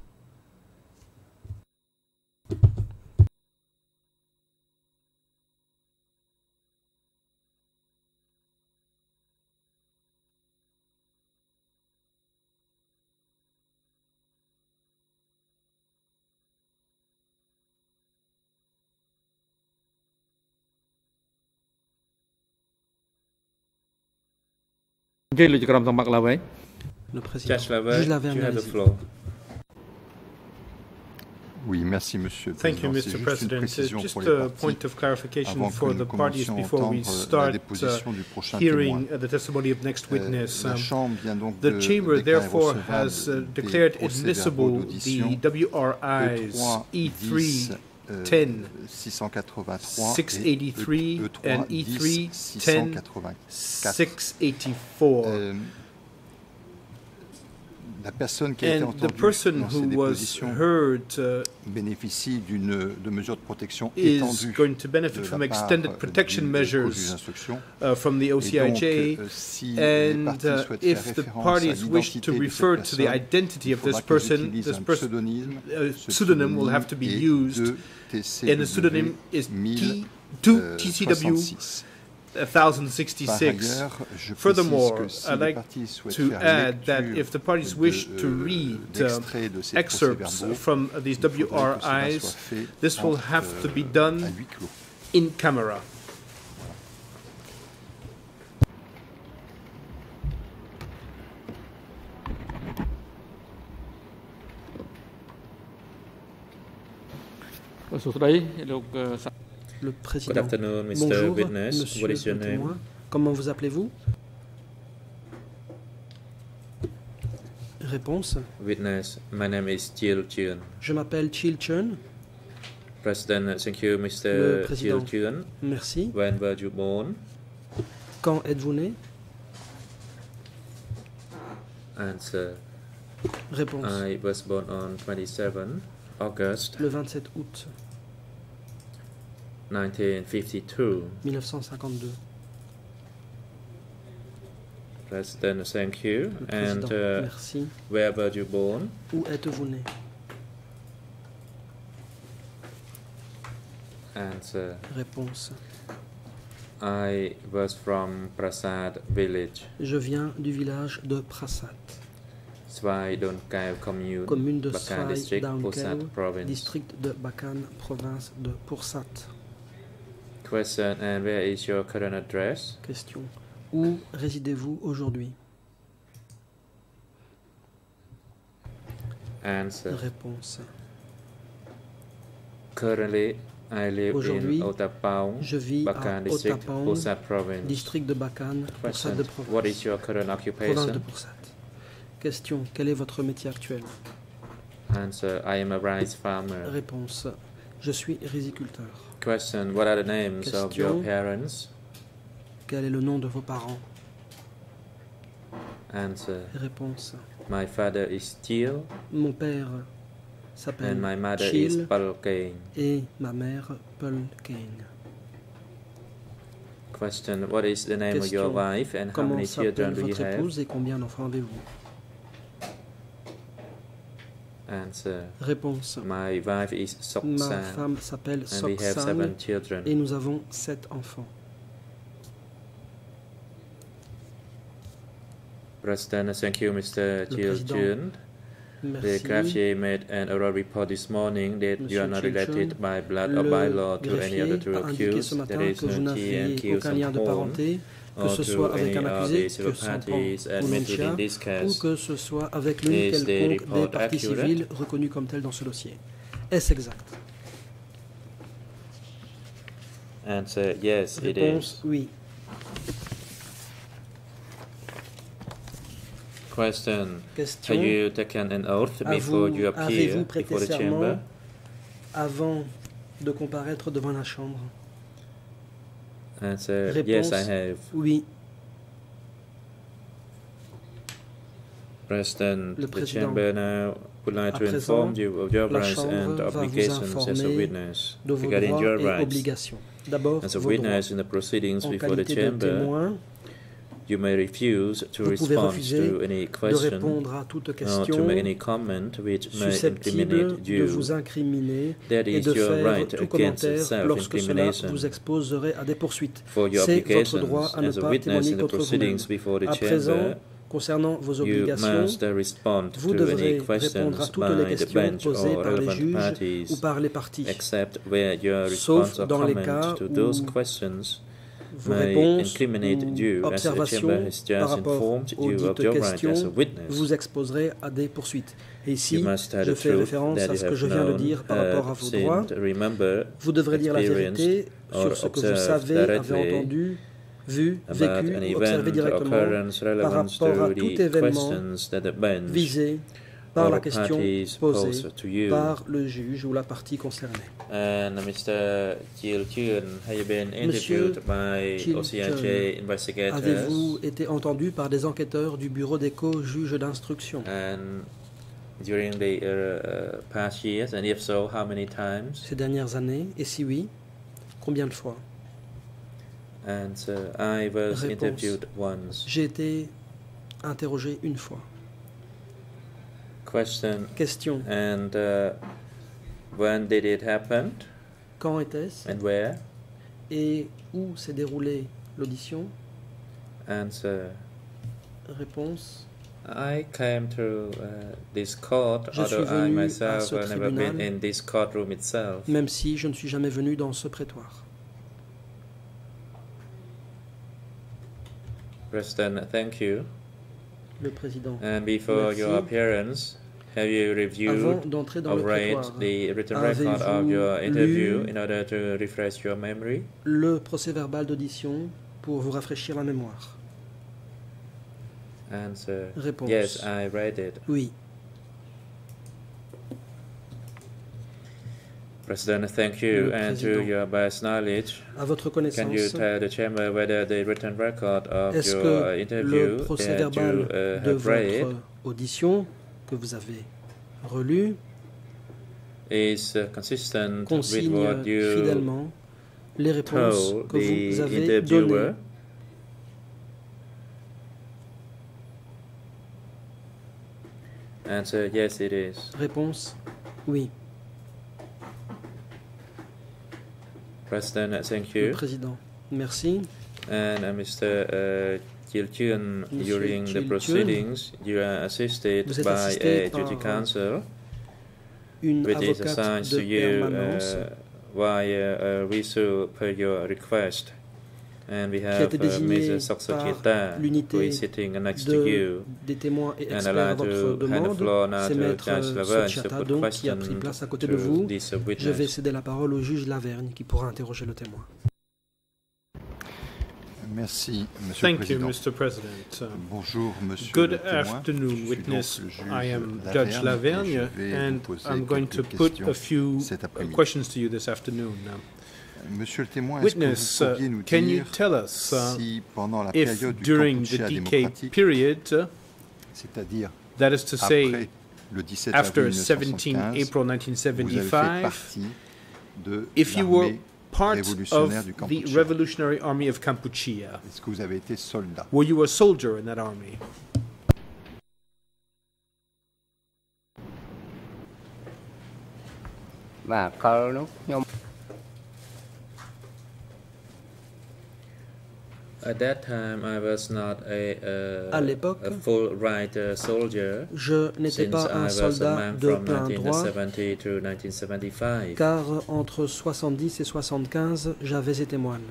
Le président. Juge Lavergne, Oui, merci, Monsieur le Thank you, Mister President. Uh, just a point of clarification for the parties before we start uh, hearing uh, the testimony of next witness. Um, the Chamber, therefore, has uh, declared admissible the W R Is E three ten six eighty-three and E three ten six eighty-four. La personne qui a été entendue dans ces dépositions bénéficie d'une de mesures de protection étendues going to benefit from extended protection measures uh, from the O C I J, and uh, if the parties wish to refer to the identity of this person, this person uh, pseudonym will have to be used, and the pseudonym is T two T C W one thousand sixty-six. Furthermore, I'd like to add that if the parties wish to read uh, excerpts from these W R Is, this will have to be done in camera. Le président. Bonjour, monsieur le témoin. Comment vous appelez-vous? Réponse. Witness, my name is Choeun. Je m'appelle Choeun. President, thank you, Mister Choeun. Merci. When were you born? Quand êtes-vous né? Answer. Réponse. I was born on twenty-seven August. Le vingt-sept août. nineteen fifty-two. mille neuf cent cinquante-deux. President, thank you. And uh, merci. Where were you born? Où êtes-vous né? Answer. Réponse. I was from Prasad village. Je viens du village de Prasad. Swai-Donkao commune, commune de Bakan district, Pursat province. District de Bakan, province de Pursat. Question, and where is your current address? Question. Où résidez-vous aujourd'hui? Answer. Réponse. Currently, I live in Otapaong, je vis Bakan à district, Otapaong, Pursat province. District de Bakan, Pursat de province. What is your current occupation? Province de Pursat. Question. Quel est votre métier actuel? Answer. I am a rice farmer. Réponse. Je suis riziculteur. Question. What are the names Question. of your parents? Quel est le nom de vos parents? Answer. Réponse. My father is CHEAL. Mon père s'appelle And my mother CHEAL is Palkain. Et ma mère Palkain. Question. What is the name Question. of your wife and how Comment many children do you votre have? épouse et combien d'enfants avez-vous? Answer. Réponse. My wife is Ma Soksan. femme s'appelle And we have Soksan seven children. et nous avons sept enfants. President, thank you, Mister Choeun. The greffier made an oral report this morning that Monsieur you are not related Choeun, by blood or by law to any other two accused. There is no T and Q aucun lien de parenté, que ce soit avec un accusé, que Sampan ou Nuntia, ou que ce soit avec l'une quelconque des parties civiles reconnues comme telles dans ce dossier. Est-ce exact? Answer, yes, it Réponse, is. oui. Question. Question. Have you taken an oath before you appear before the chamber? Avant de comparaître devant la chambre? Answer, Réponse, yes, I have. Oui. President, Le the président, chamber now would like to inform you of your rights and obligations as a witness de vos regarding droits your et rights. obligations. D'abord, As a vos witness droits. in the proceedings En before the qualité de chamber, témoin, you may refuse to vous pouvez respond refuser to any de question répondre à toute or to question make any comment which may susceptible incriminate de you. vous incriminer That et is de your faire right tout against commentaire lorsque cela self-incrimination. vous exposerait à des poursuites. For your C'est votre obligations droit à ne as a pas witness témoigner in the contre vous-même. proceedings before the À présent, chamber, concernant vos you obligations, must respond vous to any devrez questions répondre à toutes by les the questions bench posées or par les relevant juges ou parties, par les parties, except where your sauf response or dans les comment cas to où those questions vos may réponses incriminate ou you, as the chamber observations has par just rapport informed aux you of dites your right as a questions witness. vous exposeraient à des poursuites. Et ici, You must tell je the fais truth référence that à you ce que have je viens de known, dire par rapport à heard, vos droits. sinned, remember, Vous devrez dire la vérité or sur ce que vous observed savez, avez directly entendu, vu, about vécu an ou observé event or directement occurrence par relevant rapport à to tout the événement questions that the bench visé par or la question parties posée pose to you. par le juge ou la partie concernée. And Mister Choeun, have you been Monsieur interviewed by O C H A investigators? Avez-vous été entendu par des enquêteurs du bureau d'écho juge d'instruction? And during the uh, past years, and if so, how many times? Ces dernières années, et si oui, combien de fois? And uh, I was Réponse. interviewed once. J'ai été interrogé une fois. Question. Question. And uh, when did it happen? Quand était-ce? And where? Et où s'est déroulée l'audition? Answer. Réponse. I came to uh, this court, Je suis although I venu à myself ce have never been tribunal, in this courtroom itself. même si je ne suis jamais venu dans ce prétoire. President, thank you. Le président. And before Merci. your appearance, have you reviewed Avant d'entrer dans or le read prétoire, the written record of avez-vous your interview lu in order to refresh your memory? le procès-verbal d'audition pour vous rafraîchir la mémoire? Answer. Réponse. Yes, I read it. Oui. President, thank you. Le And to président. your best knowledge, À votre can you connaissance, tell the chamber whether the written record of est-ce your que interview le that procès-verbal you uh, de have read votre audition que vous avez relu is uh, consistent with consigne what you fidèlement les réponses told que the vous avez interviewer? données? Answer, yes, it is. Réponse, oui. President, thank Le you. président, merci. And uh, Mister Uh, Choeun, Monsieur during the Choeun, proceedings, you are assisted vous êtes by assisté a duty par counsel, une which is avocate assigned de to you permanence uh, via uh, Risu per your request. And we qui a have été uh, désignée Miz par Saksakita, who l'unité is sitting next to de, you. des témoins et And experts I'd à like votre to hand the floor demande. now C'est to Maître Judge Lavergne to Sochiata put donc qui a question pris place à côté to de vous. this Je vais witness. céder la parole au juge Lavergne qui pourra interroger le témoin. Merci, Monsieur Thank le Président. you, Mister President. Uh, Bonjour, Monsieur Good le témoin. afternoon, Je suis witness. donc le juge I am Lavergne, Judge et Lavergne, je vais vous and poser I'm going to quelques put questions a few cet après-midi. questions to you this afternoon. Uh, Monsieur le témoin, est-ce que Witness, vous uh, pourriez nous can you dire tell us uh, si pendant la if période du during the Kampuchea D K démocratique, period, uh, c'est-à-dire that is to say, après le dix-sept after avril seventeenth April nineteen vous avez fait seventy-five, partie de if you were l'armée part révolutionnaire of du the Kampuchea? Revolutionary Army of Kampuchea, Est-ce que vous avez été soldat? were you a soldier in that army? À l'époque, je n'étais pas un soldat de plein droit, car entre soixante-dix et soixante-quinze, j'avais été moine.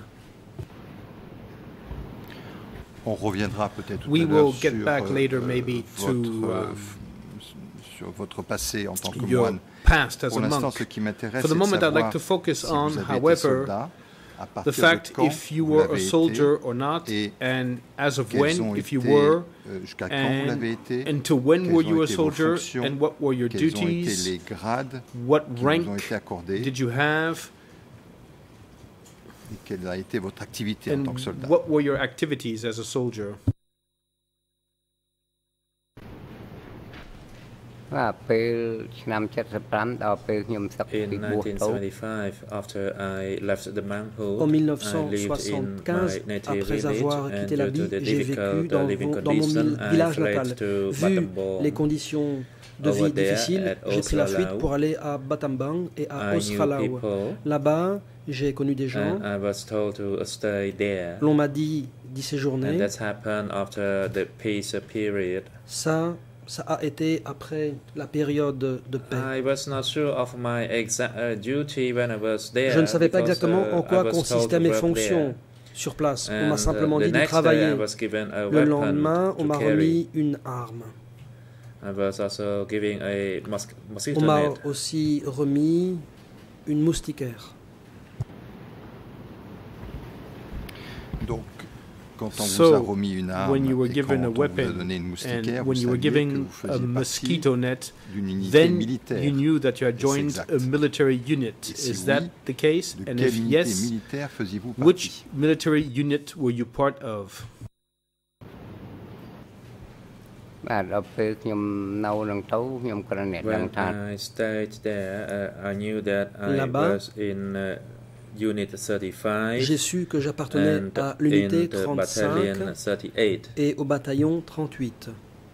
On reviendra peut-être tout We à l'heure will get sur, back later euh, maybe votre, to euh, um, sur votre passé en tant que your moine. past as Pour a l'instant, monk. ce qui m'intéresse, For the c'est de moment, I'd savoir like to focus si on, vous avez été however, soldat, à the partir fact de quand if you vous were a l'avez soldier été, or not, et and as of quels when, ont if you été, were, euh, jusqu'à quand vous and l'avez été, until when quelles were ont you a été vos soldier, fonctions, and what were your quels ont été duties, les grades what qui vous ont rank été accordés, did you have, et quelle a été votre activité en and tant que soldat. what were your activities as a soldier? In nineteen seventy-five, after I left the monkhood, En mille neuf cent soixante-quinze, après avoir quitté l'habit, j'ai vécu dans, dans mon village natal. Vu les conditions de vie difficiles, j'ai pris la fuite pour aller à Battambang et à Osralau. Là-bas, j'ai connu des gens. L'on m'a dit d'y séjourner. Ça, ça a été après la période de paix. Je ne savais pas exactement en quoi consistaient mes fonctions sur place. On m'a simplement dit de travailler. Le lendemain, on m'a remis une arme. On m'a aussi remis une moustiquaire. Donc, quand on so, vous a remis une arme when you were et given quand a on vous a weapon donné une moustiquaire, and vous when you were saviez giving que vous a faisiez mosquito net, d'une unité then militaire. you knew that you had joined a military unit. Si Is oui, that the case? de And quelle if unité yes, militaire faisiez-vous partie? which military unit were you part of? When I stayed there, uh, I knew that I was in uh, Unit thirty-five. J'ai su que j'appartenais à l'unité trente-cinq et au bataillon trente-huit.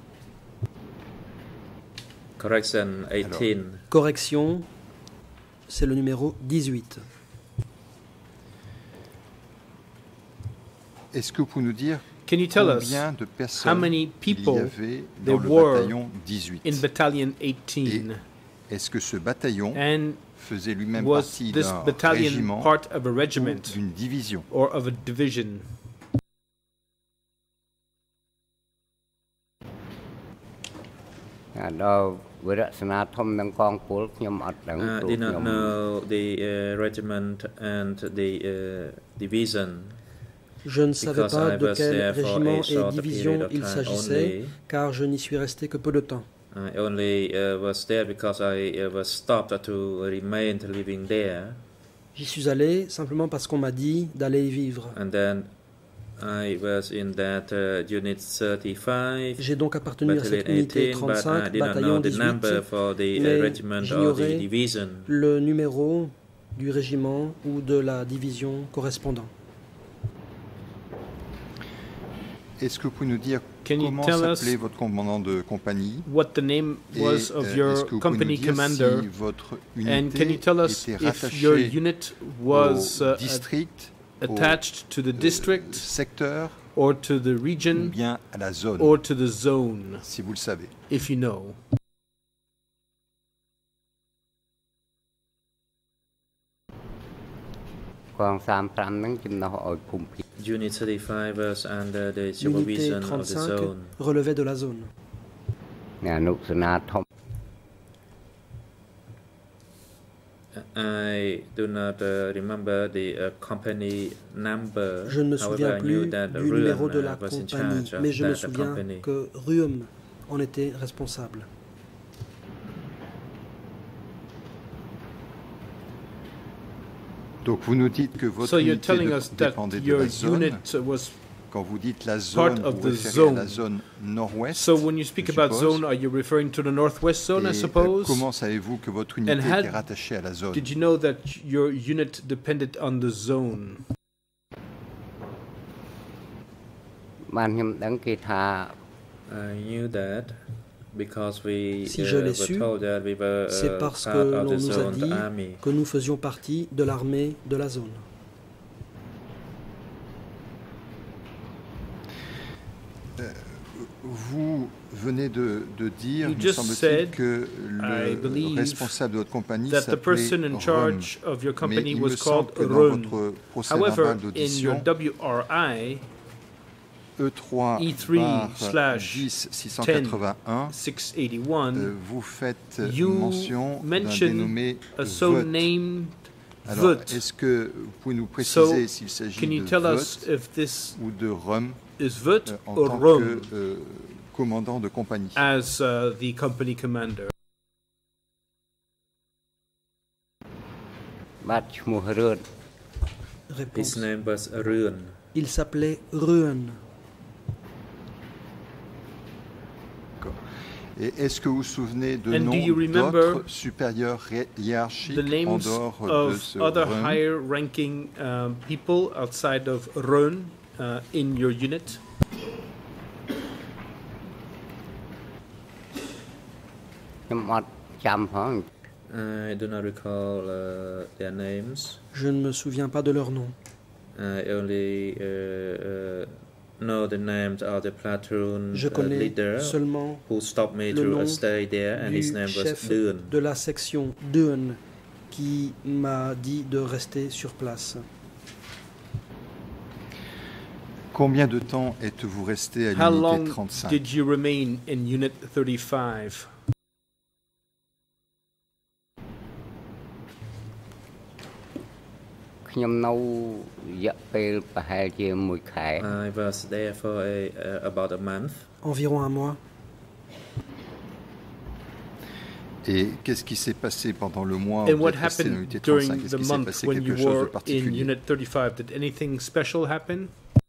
Correction eighteen. Alors, correction, c'est le numéro dix-huit. Est-ce que vous pouvez nous dire Can you tell us combien de personnes how many people il y avait there dans le were bataillon dix-huit? in battalion eighteen? Et est-ce que ce bataillon And faisait lui-même was partie this d'un battalion régiment part of a regiment ou d'une division? or of a division? I did not know the uh, regiment and the uh, division. Je ne savais pas de quel régiment et division il s'agissait, car je n'y suis resté que peu de temps. I only uh, was there because I uh, was stopped to remain living there. J'y suis allé simplement parce qu'on m'a dit d'aller y vivre. And then I was in that uh, unit thirty-five. J'ai donc appartenu à cette unité trente-cinq, bataillon dix-huit, mais j'ignorais le numéro du régiment ou de la division correspondant. Est-ce que vous pouvez nous dire comment s'appelait votre commandant de compagnie? What the name was et, of your euh, company commander? Si votre and can you tell us if your unit was uh, district, attached to the district, secteur, or to the region, ou bien à la zone, or to the zone? Si vous le savez. If you know. Unit thirty-five was under the supervision of the zone. Relevait de la zone. I do not uh, remember the uh, company number. Je ne me souviens plus du numéro de la compagnie, mais je me souviens que Choeun en était responsable. Donc vous nous dites que votre so unité dépendait de la zone. Quand vous dites la zone, vous référez à la zone nord-ouest. So when you speak about zone, are you referring to the northwest zone, Et I suppose? Comment savez-vous que votre unité had, était rattachée à la zone? Did you know that your unit depended on the zone? I knew that. Because we, si je l'ai su, we uh, c'est parce que l'on nous a dit que nous faisions partie de l'armée de la zone. Vous venez de, de dire, me semble-t-il, que le responsable de votre compagnie s'appelait Rom, mais il me semble que dans votre procès-verbal d'audition, E trois barre dix six cent quatre-vingt-un, euh, vous faites mention d'un dénommé Vote. Alors, est-ce que vous pouvez nous préciser s'il s'agit de Vote ou de Rom is Vote euh, en or tant Rom que euh, commandant de compagnie? As uh, the company commander. His name was Choeun. Il s'appelait Choeun. Et est-ce que vous vous souvenez de noms d'autres supérieurs hiérarchiques en dehors de ce other Choeun? higher ranking um, people outside of Choeun uh, in your unit? I do not recall uh, their names. Je ne me souviens pas de leurs noms. I only uh, uh, know the names of the platoon Je connais uh, leader seulement who stopped me le to nom stay there, and his du name was chef Choeun. de la section Choeun qui m'a dit de rester sur place. Combien de temps êtes-vous resté à How l'unité long trente-cinq? did you remain in Unit thirty-five? I was there for a, uh, about a month. Environ un mois. Et qu'est-ce qui s'est passé pendant le mois And où vous what êtes resté à happened l'unité during trente-cinq? Est-ce the qu'il s'est month passé when quelque you chose de were in particulier? Unit thirty-five? Did anything special happen?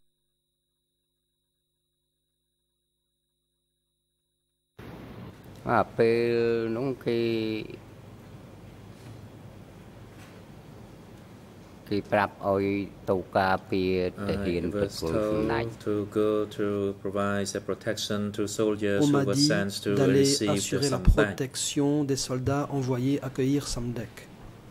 I was told to go to provide the protection to soldiers On who m'a were dit sent to d'aller receive the assurer la Samdak. protection des soldats envoyés accueillir Samdek.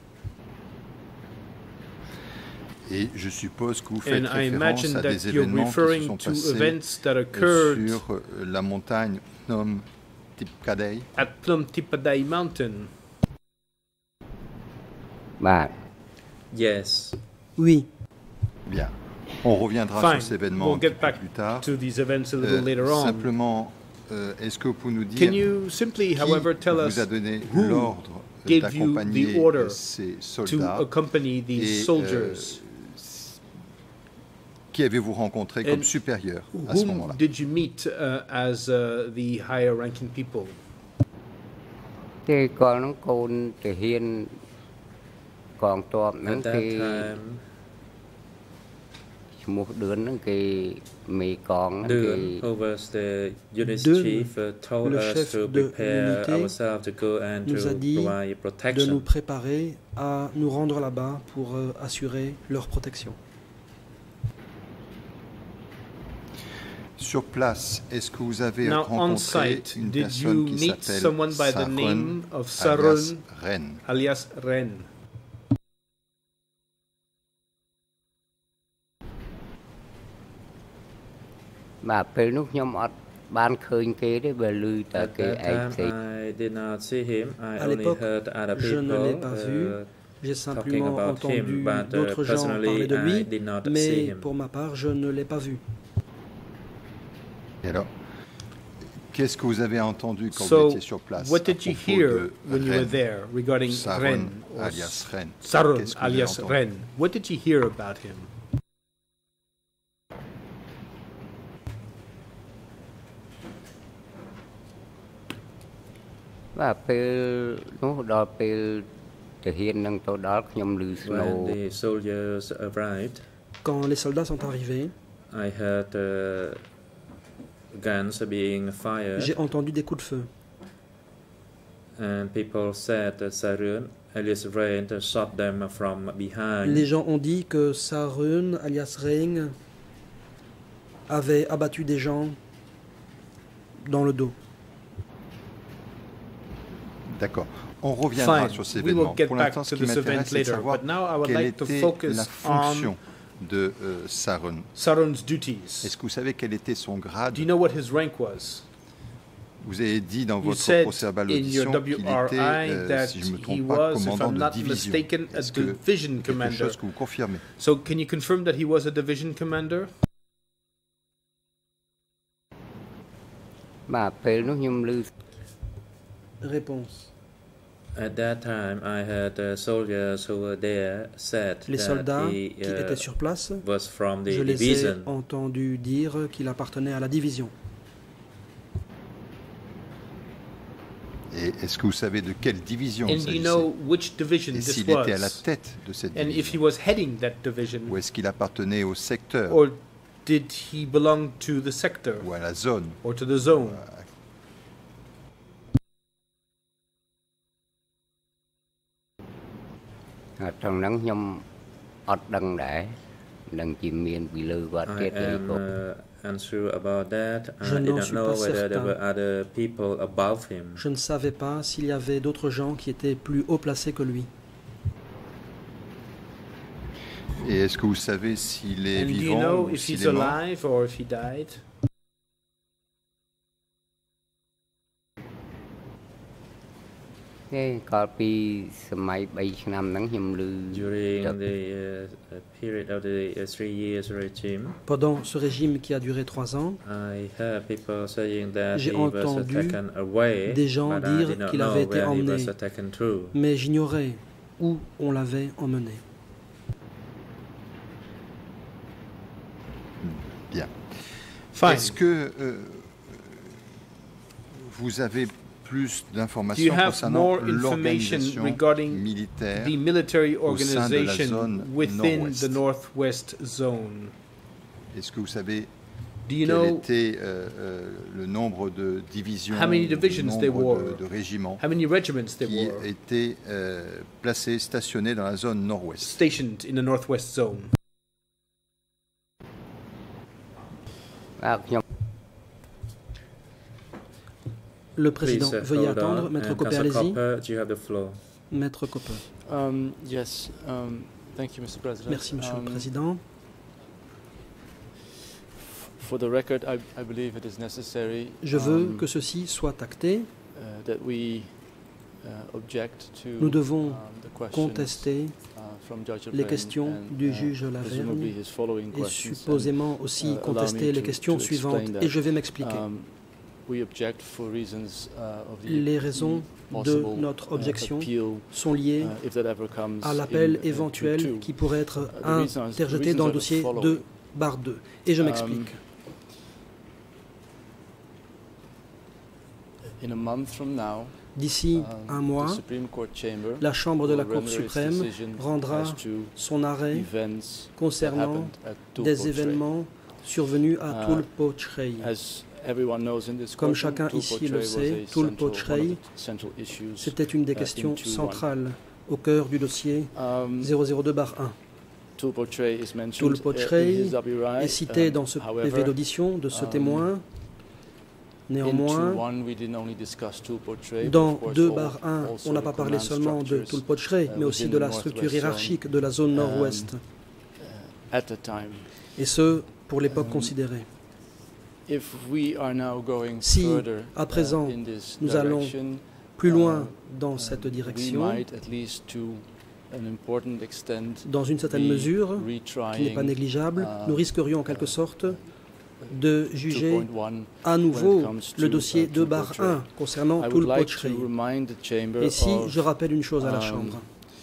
Et je suppose que vous faites And I référence imagine à that des you're événements qui se referring sont to passés events that euh, occurred sur euh, la montagne Phnom Tipkadei. at Plum Tipadai Mountain. Yes. Oui. Bien. On reviendra Fine. sur ces événements We'll un get petit peu back plus tard. to these events a little Euh, later on. Simplement, euh, est-ce que vous pouvez nous dire Can you simply, qui however, tell vous us a donné who l'ordre gave you the d'accompagner order ces to soldats accompany these et, soldiers? euh, qui avez-vous rencontré comme And supérieur à ce whom moment-là? did you meet uh, as uh, the higher ranking people? At that time, Choeun, who was the unit Choeun, chief, uh, told le us chef to de prepare l'unité, ourselves to go and nous a to dit provide de nous protection. préparer à nous rendre là-bas pour euh, assurer leur protection. Sur place, est-ce que vous avez Now, on rencontré site, une did personne you qui meet s'appelle someone by the Sarun, name of alias Sarun, Ren? alias Ren? At that time, I did not see him. I À only l'époque, heard other je ne l'ai people pas vu. uh, J'ai talking simplement about entendu him, but uh, d'autres gens parler personally, de I lui, did not see mais him. pour ma part, je ne l'ai pas vu. Et alors, qu'est-ce que vous avez entendu quand vous So, étiez sur place what à did you propos hear de when you were Ren? there regarding Sarun, Ren? or alias Ren. Sarun, Qu'est-ce que vous avez alias entendu? Ren. What did you hear about him? When the soldiers arrived, Quand les soldats sont arrivés, I heard uh, guns being fired, j'ai entendu des coups de feu. and people said that Sarun, alias Rain, shot them from behind. Les gens ont dit que Sarun, alias Ring, avait abattu des gens dans le dos. D'accord. On reviendra Fine. sur ces We will événements. get Pour back l'instant, ce to qui this event m'intéresse, c'est de later. savoir But now I would quelle like to était focus la on fonction de euh, Saron. Saron's duties. Est-ce que vous savez quel était son grade? Do you know what his rank was? Vous avez dit dans You votre procès-verbal d'audition qu'il était, euh, si je ne me trompe pas, was, commandant de division. Est-ce que division quelque commander. chose que vous confirmez? So, can you confirm that he was a division commander? Réponse. At that time, I had uh, soldiers who were there said Les soldats that he, qui uh, étaient sur place, was from the je les division. ai entendus dire qu'il appartenait à la division. Et est-ce que vous savez de quelle division il s'agissait? Et s'il était à la tête de cette And division? if he was heading that division? Ou est-ce qu'il appartenait au secteur? Or did he belong to the sector? Ou à la zone? Or to the zone? Trong đó nhom ọt đằng để đằng chìm miền bị lừa qua I chết rồi am cô. uh, unsure about that. Je I did n'en not suis know pas whether there were certain. other people above him. Je ne savais pas s'il y avait d'autres gens qui étaient plus haut placés que lui. Et est-ce que vous savez s'il est And do you vivant know ou if s'il he's est mort? alive or if he died? During the uh, period of the uh, three years regime, Pendant ce régime qui a duré trois ans, I heard people saying that j'ai he was entendu taken away, des gens but I dire did not qu'il know avait été where he emmené, was taken to. mais j'ignorais où on l'avait emmené. Bien. Fine. Est-ce que euh, vous avez plus Do you d'informations have concernant more information l'organisation regarding militaire the military au sein de la organization zone within nord-ouest? the Northwest Zone? Est-ce que vous savez Do you quel know était euh, euh, le nombre de divisions, how many le divisions there nombre were? de, de régiments How many regiments there qui were étaient euh, placés, stationnés dans la zone nord-ouest? stationed in the Northwest Zone? Le président, Please, uh, veuillez hold attendre. on. Maître And Copper, Councillor allez-y. Copper, you have the floor. Maître Copper. Um, yes, um, thank you, Mister President. Merci, Monsieur Um, le Président. For the record, I, I believe it is necessary. Je veux um, que ceci soit acté. uh, that we uh, object to Nous devons um, the questions, contester uh, from Judge les Lavergne questions and, du uh, juge presumably Lavergne his following et questions, supposément and, aussi uh, allow contester me les to- questions to explain suivantes. that. Et je vais m'expliquer. Um, we object for reasons, uh, of the Les raisons de possible, notre uh, objection appeal, sont liées uh, if that ever comes à l'appel in, uh, éventuel to two. qui pourrait être Uh, the reasons- the interjeté reasons dans are le the dossier following. deux barre deux. Et je Um, m'explique. In a month from now, D'ici um, un mois, the Supreme Court Chamber la Chambre de la will Cour render its suprême decision rendra as to son arrêt events that concernant happened at Tulpo des Trail. événements survenus à Uh, Tulpo Trail. As everyone knows in this Comme courtroom, chacun Tulpo ici Trail le was sait, a Tulpo central- one of Trail, the central issues, c'était une des uh, questions into one. centrales au cœur du dossier Um, zéro zéro deux barre un. Tulpo Trail is mentioned Tulpo uh, in Trail his W R I, est cité um, dans ce P however, V d'audition de ce um, témoin. in Néanmoins, two one, we didn't only discuss Tulpo Trail, but dans of course deux all- barre un, also on n'a the pas parlé command seulement de structures, Tulpo Trail, uh, mais aussi within de the la Northwest structure Zone, hiérarchique de la zone um, nord-ouest. uh, at the time. Et ce, pour l'époque um, considérée. If we are now going Si, further, à présent, uh, in this nous allons direction, plus loin uh, dans um, cette we direction, might, at least to an important extent, dans une certaine be mesure, qui n'est pas retrying, négligeable, uh, nous risquerions en quelque sorte de juger two point one à when nouveau it comes le to, dossier uh, deux Tulpo barre Trail. un concernant I would Tulpo like to Trail. remind the chamber Et si of, je rappelle une chose à la um, Chambre,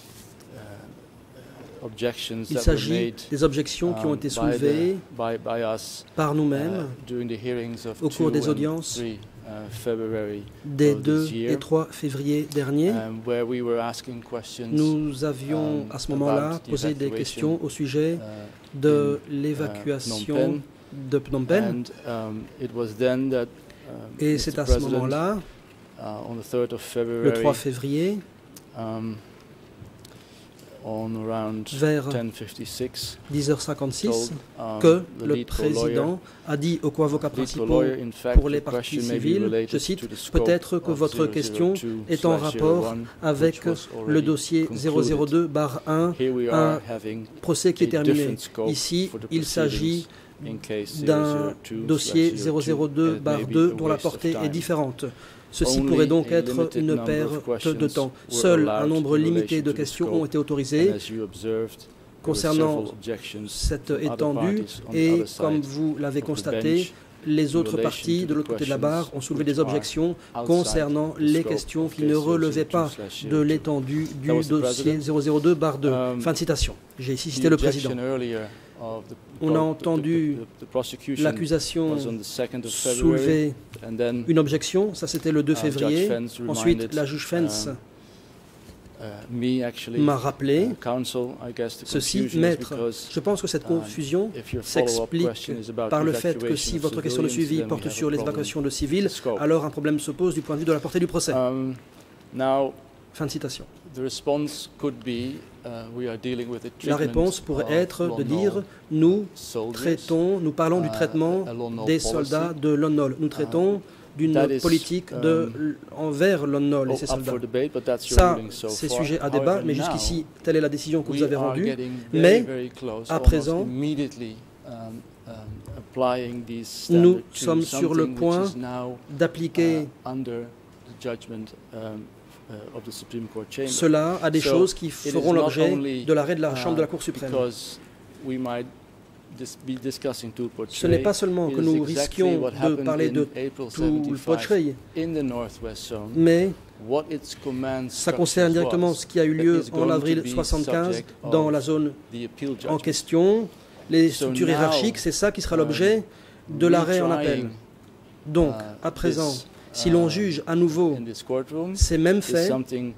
uh, objections il that were s'agit made, des objections qui ont um, été by soulevées the- by- by us, par nous-mêmes uh, during the hearings of au cours two des and audiences three, uh, February des of deux this year, et trois février dernier. um, where we were asking questions, Nous avions um, à ce moment-là about the posé des evacuation, questions au sujet uh, de in, uh, l'évacuation Phnom Penh. de Phnom Penh. And, um, it was then that, um, Et Mister c'est à ce President, moment-là, uh, on the third of le February, trois février, um, vers dix heures cinquante-six que le président a dit aux co-avocats principaux pour les parties civiles, je cite, « Peut-être que votre question est en rapport avec le dossier zéro zéro deux barre un, un procès qui est terminé. Ici, il s'agit d'un dossier zéro zéro deux barre deux dont la portée est différente. Ceci pourrait donc être une perte de temps. Seul un nombre limité de questions ont été autorisées concernant cette étendue et, comme vous l'avez constaté, les autres parties de l'autre côté de la barre ont soulevé des objections concernant les questions qui ne relevaient pas de l'étendue du dossier zéro zéro deux barre deux. Fin de citation. J'ai ici cité le président. On a entendu l'accusation soulever une objection, ça c'était le deux février. Ensuite, la juge Fence m'a rappelé ceci, maître, je pense que cette confusion s'explique par le fait que si votre question de suivi porte sur les évacuations de civils, alors un problème se pose du point de vue de la portée du procès. Fin de citation. La réponse pourrait être de dire nous traitons, nous parlons du traitement des soldats de l'O N O L. Nous traitons d'une politique de, envers l'O N O L et ses soldats. Ça, c'est sujet à débat, mais jusqu'ici, telle est la décision que vous avez rendue. Mais, à présent, nous sommes sur le point d'appliquer cela à des choses qui feront l'objet de l'arrêt de la Chambre de la Cour suprême. Ce n'est pas seulement que nous risquions de parler de tout le poterie, mais ça concerne directement ce qui a eu lieu en avril soixante-quinze dans la zone en question. Les structures hiérarchiques, c'est ça qui sera l'objet de l'arrêt en appel. Donc, à présent, si l'on juge à nouveau ces mêmes faits,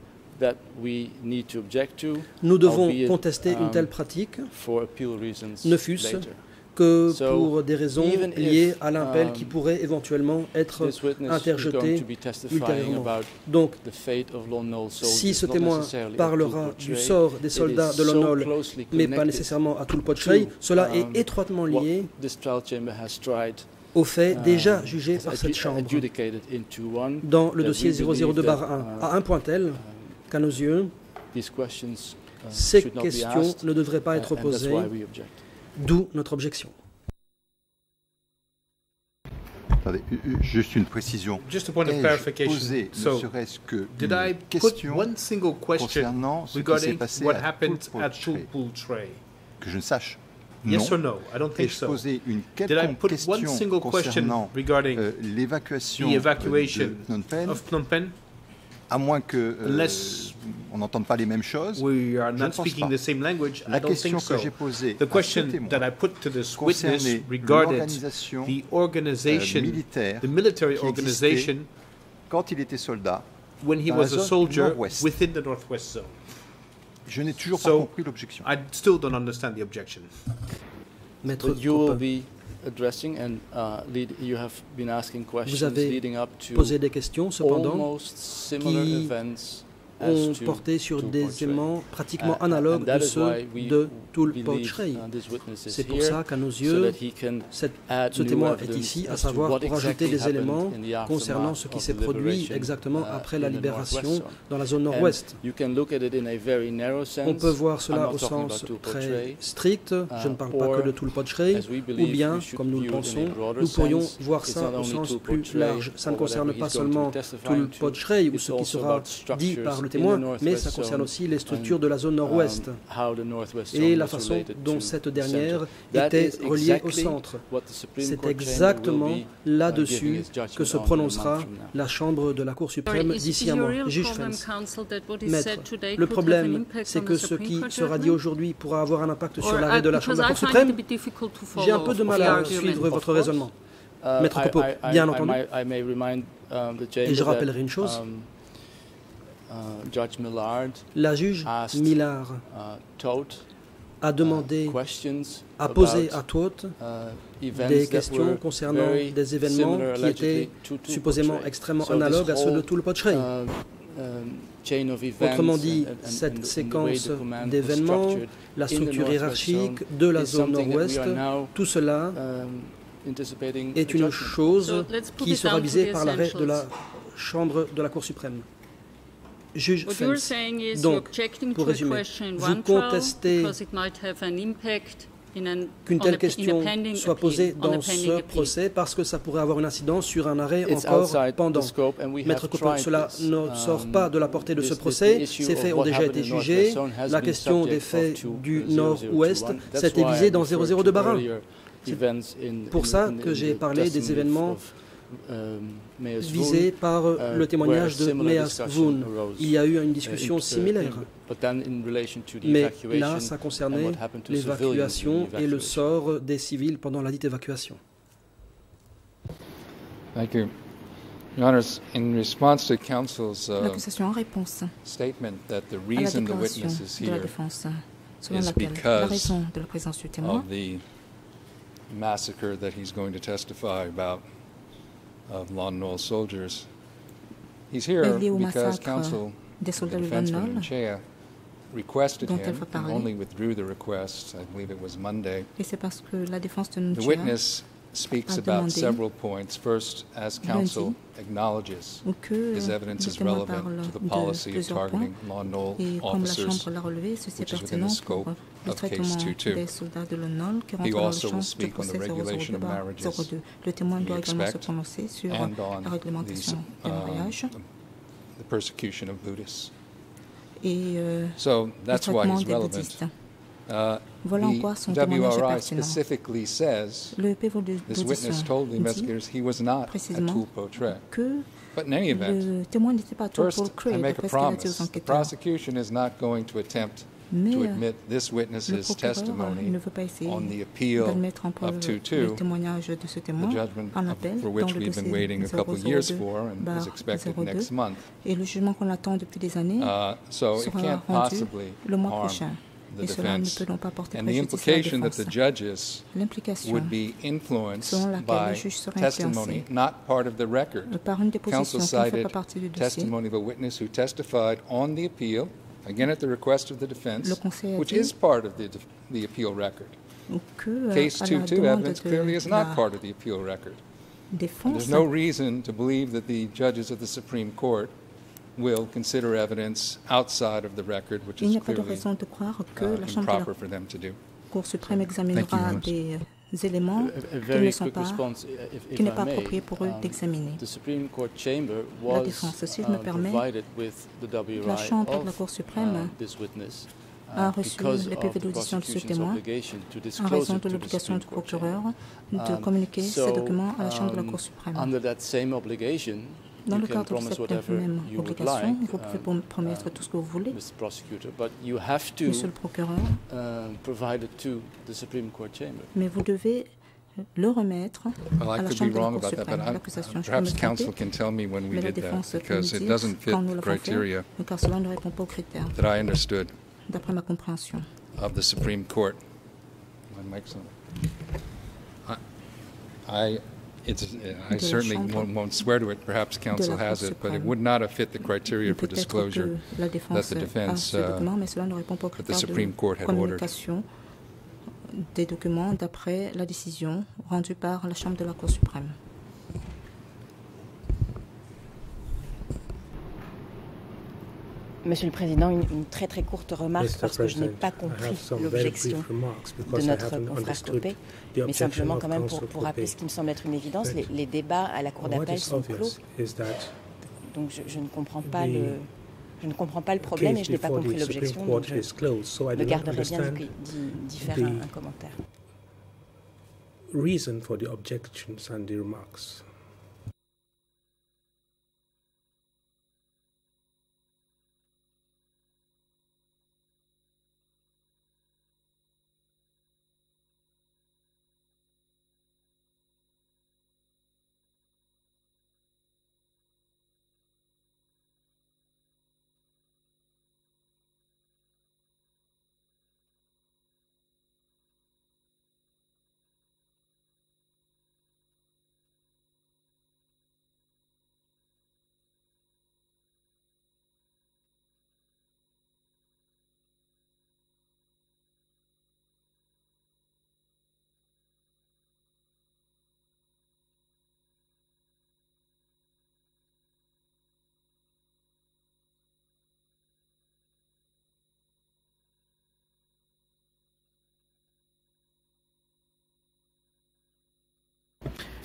nous devons contester une telle pratique, ne fût-ce que pour des raisons liées à l'appel qui pourrait éventuellement être interjeté ultérieurement. Donc, si ce témoin parlera du sort des soldats de l'O N O L, mais pas nécessairement à tout le poterie, cela est étroitement lié aux faits déjà jugés par cette Chambre dans le dossier zéro zéro deux barre un, à un point tel qu'à nos yeux, ces questions ne devraient pas être posées, d'où notre objection. Attendez, juste une précision. Just a point of clarification. Posé, so, ne serait-ce que did I put one single question regarding what happened at Pool Tray? Que je ne sache. Yes non. or no? I don't think so. Posé une Did I put one single question regarding euh, l'évacuation the evacuation de Phnom Penh, of Phnom Penh? À moins que euh, on n'entende pas les mêmes choses. We are not speaking the same language. La I don't question think so. que j'ai posée the question that I put to this witness regarded the organization, euh, militaire the military organization, quand il était soldat, when he was a soldier within the Northwest Zone. Je n'ai toujours so, pas compris l'objection. I still don't understand the objection. Maître you will be addressing and uh, lead, you have been asking questions Vous avez leading up to posé des questions cependant qui ont to, porté sur to des éléments pratiquement uh, analogues de ceux de tout le poterie. C'est pour ça qu'à nos yeux, cette, ce témoin est ici, à savoir pour ajouter des éléments concernant ce qui s'est produit exactement après la libération dans la zone nord-ouest. On peut voir cela au sens très strict, je ne parle pas que de tout le poterie, ou bien, comme nous le pensons, nous pourrions voir ça au sens plus large. Ça ne concerne pas seulement tout le poterie ou ce qui sera dit par le témoin, mais ça concerne aussi les structures de la zone nord-ouest et la façon dont cette dernière était reliée au centre. C'est exactement là-dessus que se prononcera la Chambre de la Cour suprême d'ici un mois. Juge Fence. Maître, le problème, c'est que ce qui sera dit aujourd'hui pourra avoir un impact sur l'arrêt de la Chambre de la Cour suprême. J'ai un peu de mal à suivre votre raisonnement. Maître Copeau, bien entendu. Et je rappellerai une chose. La juge Millard a demandé, a posé à Toth des questions concernant des événements qui étaient supposément extrêmement analogues à ceux de tout le poterie. Autrement dit, cette séquence d'événements, la structure hiérarchique de la zone nord-ouest, tout cela est une chose qui sera visée par l'arrêt de la Chambre de la Cour suprême. Juge Fels. Donc, pour résumer, vous contestez qu'une telle question soit posée dans ce procès parce que ça pourrait avoir une incidence sur un arrêt encore pendant. Maître Cooper, cela ne sort pas de la portée de ce procès. Ces faits ont déjà été jugés. La question des faits du nord-ouest s'était visée dans zéro zéro deux barre un. C'est pour ça que j'ai parlé des événements visés par le témoignage de Meas Voon. Il y a eu une discussion similaire. Mais là, ça concernait l'évacuation et le sort des civils pendant la dite évacuation. Thank you. Your Honors, in response to counsel's uh, L'accusation en réponse statement that the à la reason the déclaration witness is de la here défense, selon is laquelle la because raison de la présence du témoin of the massacre that he's going to testify about of Lon Nol soldiers. He's here est liée au because massacre counsel, des the soldats de Lon defenseman in Nol, Choeun, requested dont elle him va and parler. only withdrew the request, I believe it was Monday. Et c'est parce que la défense de The Nunchia witness speaks a about demandé several points. First, as counsel acknowledges que his evidence le is témoin relevant parle to the de policy of plusieurs points. targeting Lon Nol Et comme la officers, Chambre l'a relevé, ceci est which is within pertinent the pour scope le of traitement case two two. des soldats de Lon Nol qui rentrent He dans le also champ will du speak on the procès zéro zéro regulation deux of barre marriages, zéro deux. Le témoin we doit également se expect, prononcer sur and la on réglementation these, des um, mariages the persecution of Buddhists. et euh, So le that's why traitement he's des relevant. bouddhistes. Uh, Voilà en quoi son témoignage est W R I pertinent. specifically says Le P V this witness told the dit investigators he was not at précisément Tulpo-Tre. que But in any event, le témoin n'était pas à first, Tulpo-Tre, I make a d'après ce qu'il a dit aux promise. The enquêteurs. prosecution is not going to attempt Mais to euh, admit this le witness's procureur testimony ne veut pas essayer on the appeal d'admettre en preuve of two le two, témoignage de ce the témoin judgment en of- appel for dans which le we've been dossier waiting a couple zéro years zéro deux for and is barre expected zéro deux. next month. Et le jugement qu'on attend depuis des années Uh, so it sera can't rendu possibly le mois harm prochain. the Et cela ne defense. peut donc pas porter And the préjudice à la implication that the défense. judges L'implication would be influenced selon laquelle by le juge serait testimony influencé not part of the record. par une déposition Counsel qui ne fait cited pas partie du dossier. testimony of a witness who testified on the appeal, again at the request of the defense, Le conseil a which dit is part of the, the appeal record. que euh, Case à two la two demande evidence de clearly is la not part of the appeal record. défense, There's no reason to believe that the judges of the Supreme Court will consider evidence outside of the record, which il is n'y a pas de clearly raison de croire que uh, la Chambre de la improper for them to do. Cour suprême Thank examinera you, des euh, éléments A- a qui very ne sont quick pas, response, if- if qui n'est I pas may. approprié pour eux Um, d'examiner. The Supreme Court chamber La was défense, si je uh, me permets, provided with the W R I la Chambre de la of, Cour suprême uh, this witness, uh, a reçu because les P of V the d'audition de ce prosecution's témoin obligation to en disclose raison it de to the l'obligation du Supreme Court procureur chamber. de Um, communiquer so, ces documents à la Chambre de la um, Cour suprême. Under that same obligation, Dans you le can cadre de promise cette whatever même you would obligation, like, vous pouvez um, promettre tout ce que vous voulez, Mister Prosecutor, but you have to Monsieur le procureur, uh, provide it to the Supreme Court chamber. mais vous devez le remettre Well, I à la could be Chambre de la wrong Cour about that, but suprême. I'm, L'accusation, je peux perhaps me counsel tromper, can tell me when we mais la did that, défense peut me because it dire doesn't fit quand nous the l'avons fait, criteria car cela ne répond pas aux critères, that I understood d'après ma compréhension. of the Supreme Court. My mic's on. I, I, it's, I De la certainly Chambre won't, won't swear to it. Perhaps de counsel la has Cour it, but it suprême. would not have fit the criteria for Peut-être disclosure que la that défense the a defense ce uh, document, mais cela ne répond pas aux that the critères Supreme de Court had ordered. communication des documents d'après la décision rendue par la Chambre de la Cour suprême. Monsieur le Président, une, une très très courte remarque Mister parce que je n'ai President, pas I compris have some very l'objection brief remarks de because I notre haven't confrère understood Copé, the mais objection simplement of quand même pour, Counsel pour rappeler Copé. ce qui me semble être une évidence, les, But les débats à la Cour What d'appel is sont clos, obvious is that donc je, je ne comprends pas the le, je ne comprends pas le problème et case je n'ai pas before compris the Supreme l'objection, Court donc je is closed, so I me do not garderai bien understand d'y d'y faire the un, un commentaire. reason for the objections and the remarks.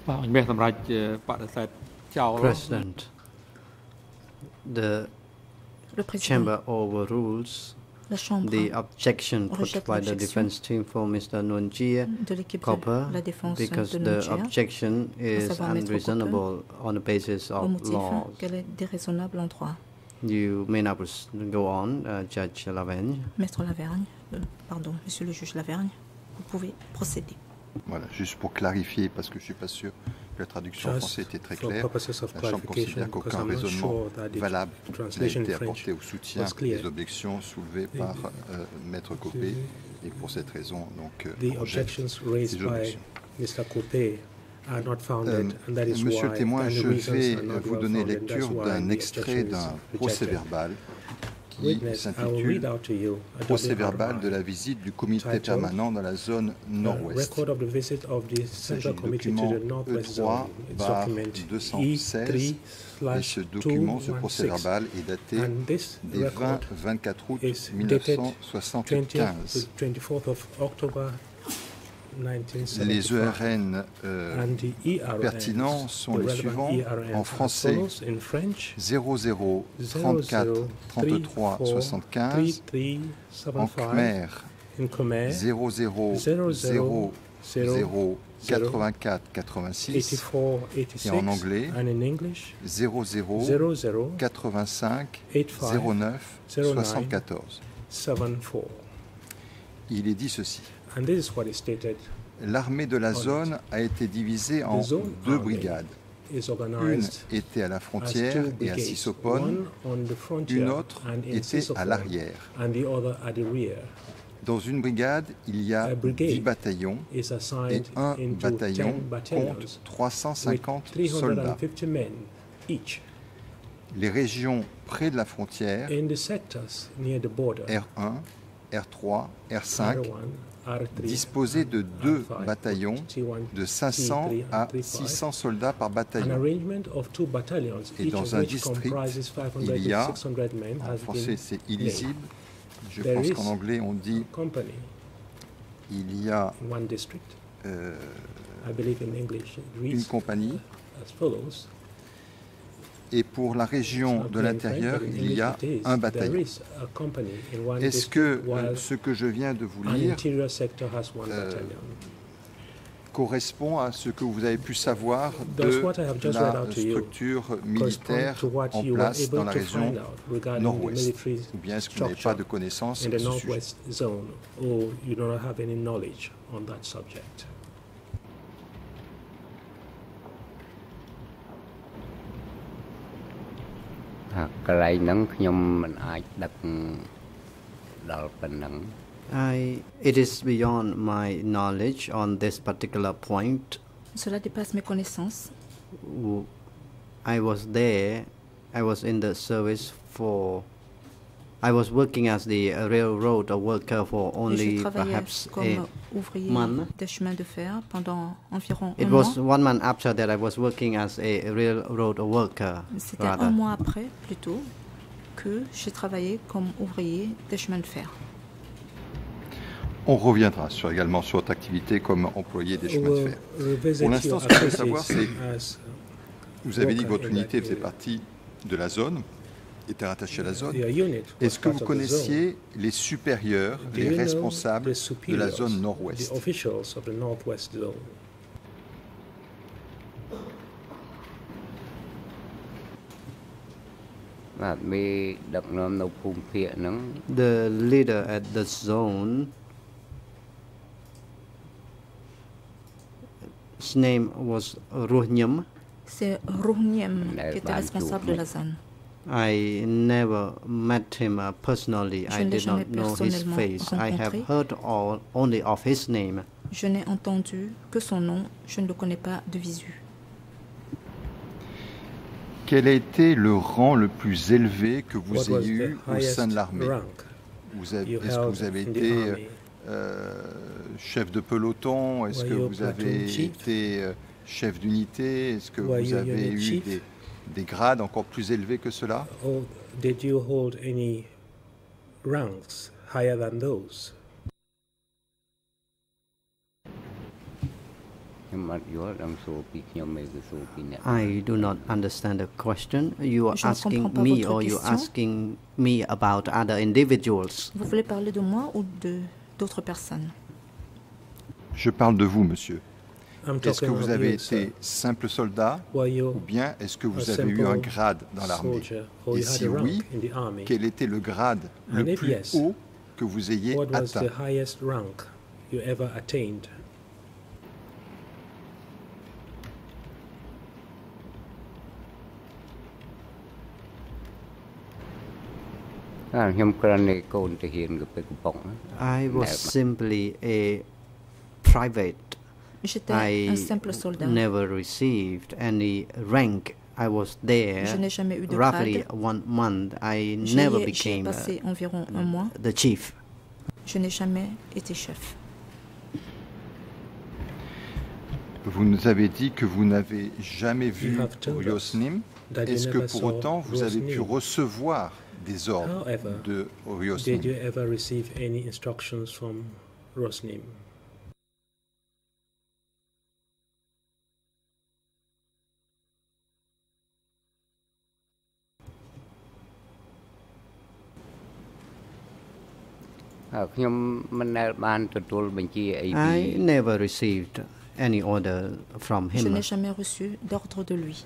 President, the chamber overrules the objection put by the defense team for Mister Nguyen Copper because the objection is unreasonable on the basis of laws. You may now go on, uh, Judge Lavergne. Maître Lavergne, euh, pardon, Monsieur le juge Lavergne, vous pouvez procéder. Voilà, juste pour clarifier, parce que je ne suis pas sûr que la traduction en français était très claire, la Chambre considère qu'aucun raisonnement valable n'a été apporté au soutien des objections soulevées par euh, Maître Copé, et pour cette raison, donc, euh, rejette ces objections. Euh, Monsieur le témoin, je vais vous donner lecture d'un extrait d'un procès-verbal qui s'intitule « Procès-verbal de la visite du comité permanent dans la zone nord-ouest ». Il s'agit du document E trois barre deux cent seize, et ce document, ce procès-verbal, est daté des vingt à vingt-quatre août mille neuf cent soixante-quinze. Les E R N euh, pertinents sont les suivants en français: zéro zéro trente-quatre trente-trois soixante-quinze, en khmer zéro zéro zéro zéro quatre-vingt-quatre quatre-vingt-six, et en anglais zéro zéro quatre-vingt-cinq zéro neuf soixante-quatorze. Il est dit ceci: l'armée de la zone a été divisée en deux brigades. Une était à la frontière et à Sisopon, une autre était à l'arrière. Dans une brigade, il y a dix bataillons et un bataillon compte trois cent cinquante soldats. Les régions près de la frontière, R un, R trois, R cinq, disposaient de deux bataillons de cinq cents à six cents soldats par bataillon. Et dans un district, il y a, en français c'est illisible, je pense qu'en anglais on dit, il y a euh, une compagnie, et pour la région de l'intérieur, il y a un bataillon. Est-ce que euh, ce que je viens de vous lire euh, correspond à ce que vous avez pu savoir de la structure militaire en place dans la région nord-ouest? Ou bien est-ce que vous n'avez pas de connaissances à ce sujet? I, it is beyond my knowledge on this particular point. Cela dépasse mes connaissances. I was there, I was in the service for, I was working as the railroad worker for only perhaps a month. Des chemins de fer pendant environ It un was mois. one month after that I was working as a railroad worker. C'était un mois après, plutôt, que j'ai travaillé comme ouvrier des chemins de fer. On reviendra sur, également sur votre activité comme employé des chemins de fer. Pour l'instant, ce que je veux savoir, c'est, vous avez dit que votre unité faisait partie de la zone, était rattachée à la zone. Est-ce que vous connaissiez les supérieurs, les responsables de la zone nord-ouest? The leader at the zone, his name was Ruhnyam. C'est Ruhnyam qui était responsable de la zone. I never met him uh, personally. I did not know his face. I have heard all, only of his name. Je n'ai entendu que son nom. Je ne le connais pas de visu. Quel a été le rang le plus élevé que vous ayez eu au sein de l'armée? Est-ce que vous avez été euh, chef de peloton? Est-ce que vous avez été euh, chef d'unité? Est-ce que vous avez eu des, des grades encore plus élevés que cela? Or did you hold any ranks higher than those? I do not understand the question. You are asking me or you are asking me about other individuals? Vous voulez parler de moi ou de d'autres personnes? Je parle de vous, monsieur. Est-ce que vous avez été simple soldat ou bien est-ce que vous avez eu un grade dans l'armée? Et si oui, quel était le grade le plus haut que vous ayez atteint? I was simply a private. I un simple soldat. never received any rank. I was there roughly one month. I never became uh, environ un mois. the chief. Je n'ai jamais été chef. Vous nous avez dit que vous n'avez jamais vu Ryosnim. Est-ce que pour autant vous avez pu recevoir des ordres de Ryosnim? Did you ever receive any instructions from Ryosnim? I never received any order from him. Je n'ai jamais reçu d'ordre de lui.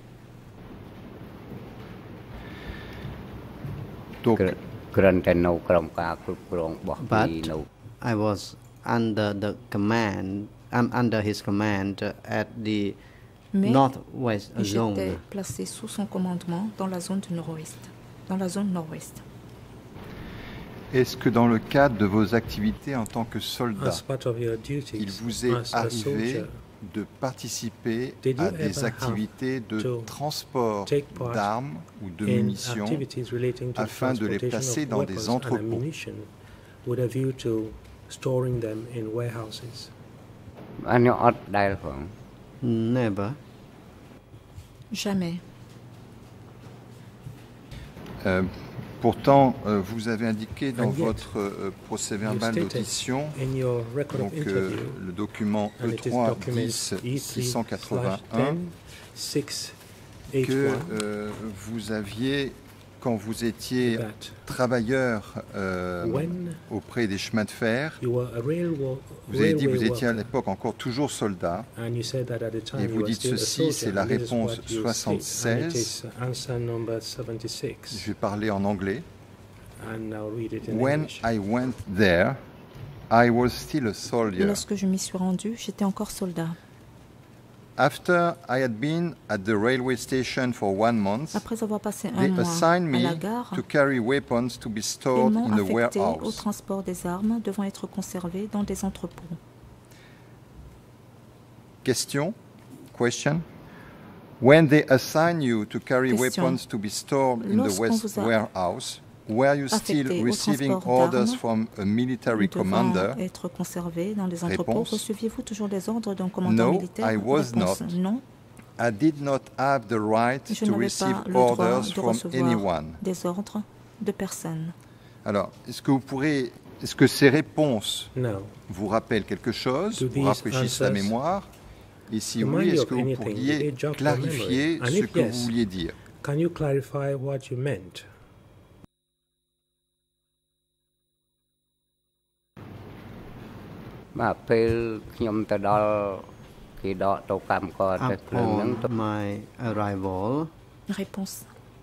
But I was under the command, I'm under his command at the Mais northwest zone. J'étais placé sous son commandement dans la zone du nord-ouest, dans la zone nord-ouest. Est-ce que dans le cadre de vos activités en tant que soldat, il vous est arrivé de participer à des activités de transport d'armes ou de munitions afin de les placer dans des entrepôts? Never. Jamais. Euh, Pourtant, euh, vous avez indiqué dans votre euh, procès-verbal d'audition, donc euh, le document E trois dix six cent quatre-vingt-un, que euh, vous aviez, quand vous étiez travailleur euh, auprès des chemins de fer, vous avez dit que vous étiez à l'époque encore toujours soldat, et vous dites ceci, c'est la réponse soixante-seize. Je vais parler en anglais. When I went there, I was still a soldier. Lorsque je m'y suis rendu, j'étais encore soldat. After I had been at the railway station for one month, Après avoir passé un they mois assigned à la me gare, to carry weapons to be ils stored m'ont in the affecté au warehouse. transport des armes devant être conservées dans des entrepôts. Question? Question? When they assign you to carry Question. weapons to be stored in the Lorsqu'on west vous a warehouse, were you still affecté au receiving transport orders d'armes from a military devant commander? être conservés dans des entrepôts, Réponse. receviez-vous toujours des ordres d'un commandant No, militaire? I was Réponse, not. non. I did not have the right Je to n'avais receive pas le droit orders de from recevoir anyone. des ordres de personne. Alors, est-ce que vous pourrez, est-ce que ces réponses No. vous rappellent quelque chose, Do vous these rafraîchissent la answers mémoire? Et si remind oui, you est-ce of que vous anything? pourriez Do they jog your clarifier memory? And ce if que yes, vous vouliez dire? Can you clarify what you meant? Upon my arrival, Réponse.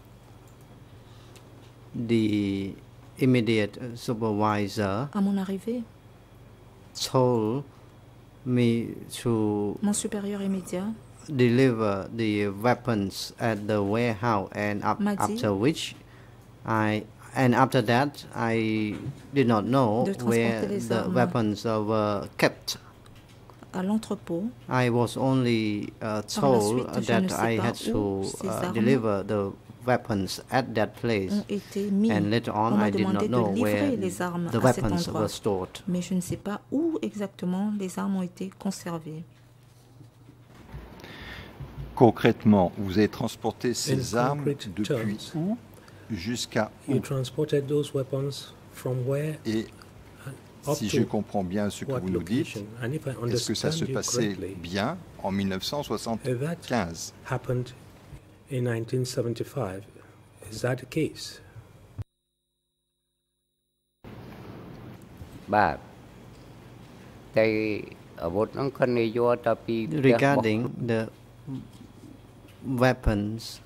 the immediate supervisor À mon arrivée, told me to mon supérieur immédiat deliver the weapons at the warehouse, and up, m'a dit after which I and after that I did not know de where transporter les the armes weapons uh, were kept. à l'entrepôt. I was only uh, Par la told suite, je ne that sais I pas had to où ces uh, armes deliver the weapons at that place, ont été mis. and later On on m'a I did demandé not know de where livrer les armes the à cet weapons endroit. were stored. Mais je ne sais pas où exactement les armes ont été conservées. Concrètement, vous avez transporté ces In armes concrete depuis terms, où jusqu'à où? You transported those weapons from where Et Si je comprends bien ce que vous nous dites, est-ce que ça se passait bien en mille neuf cent soixante-quinze? In nineteen seventy-five, is that the case? Regarding the weapons,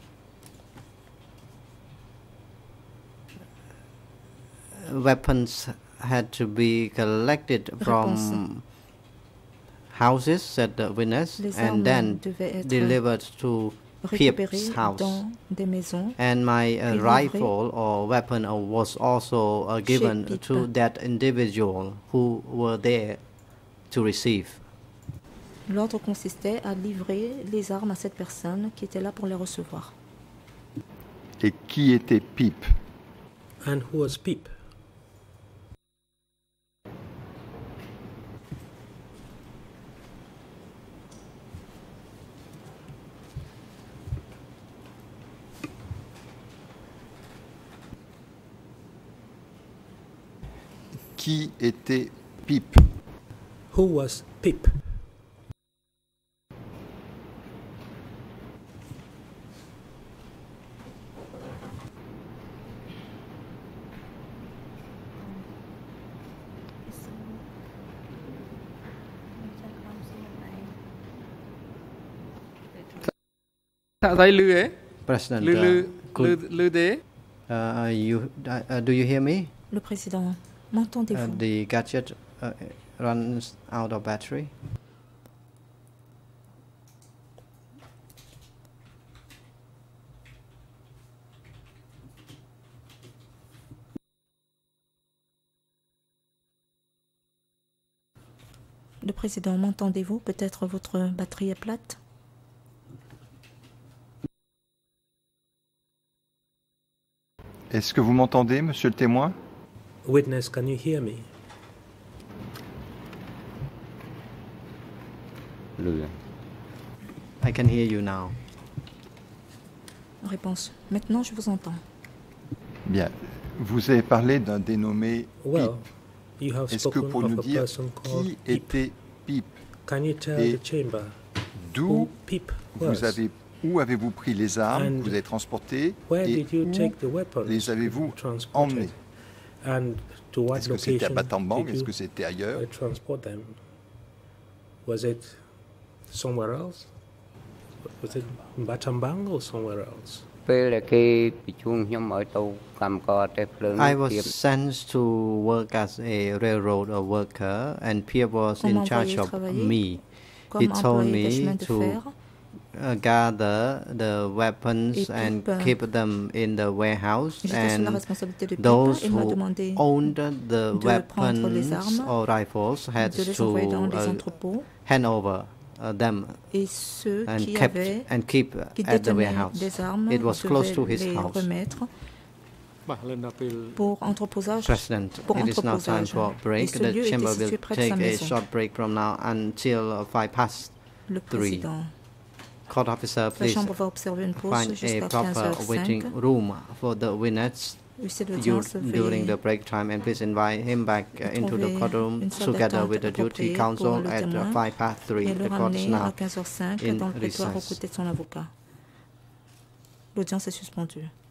weapons had to be collected from houses, said the witness, and then delivered to Pip's house. And my uh, rifle or weapon uh, was also uh, given to that individual who were there to receive. L'ordre consistait à livrer les armes à cette personne qui était là pour les recevoir. Et qui était Pip? And who was Pip? Qui était Pip? Who was Pip? President, uh, could, uh, you, uh, do you hear me? Le président, m'entendez-vous? Uh, the gadget uh, runs out of battery. Le président, m'entendez-vous? Peut-être votre batterie est plate? Est-ce que vous m'entendez, monsieur le témoin? Witness, can you hear me? I can hear you now. Réponse. Maintenant, je vous entends. Bien. Vous avez parlé d'un dénommé well, Pip. Est-ce que pour nous dire qui était Pip? Can you tell Et the chamber d'où Pip vous avez où avez-vous pris les armes And que vous avez transportées where et did you où take the weapons les avez-vous transported? emmenées? And to what Est-ce que c'était à location Battambang? did Est-ce you que c'était ailleurs? uh, transport them? Was it somewhere else? Was it Battambang or somewhere else? I was sent to work as a railroad worker, and Pierre was in charge of me. He told me to uh, gather the weapons and keep them in the warehouse, and those who owned the weapons or rifles had to uh, hand over Uh, them and, kept, and keep at the warehouse. It was close to his house. Pour entreposage, President, pour it is now time for a break. The chamber will take a short break from now until five past three. Court officer, please find a proper waiting room for the witness You, during the break time, and please invite him back uh, into the courtroom together with the duty counsel at uh, five past three. The court is now in recess. L'audience est suspendue.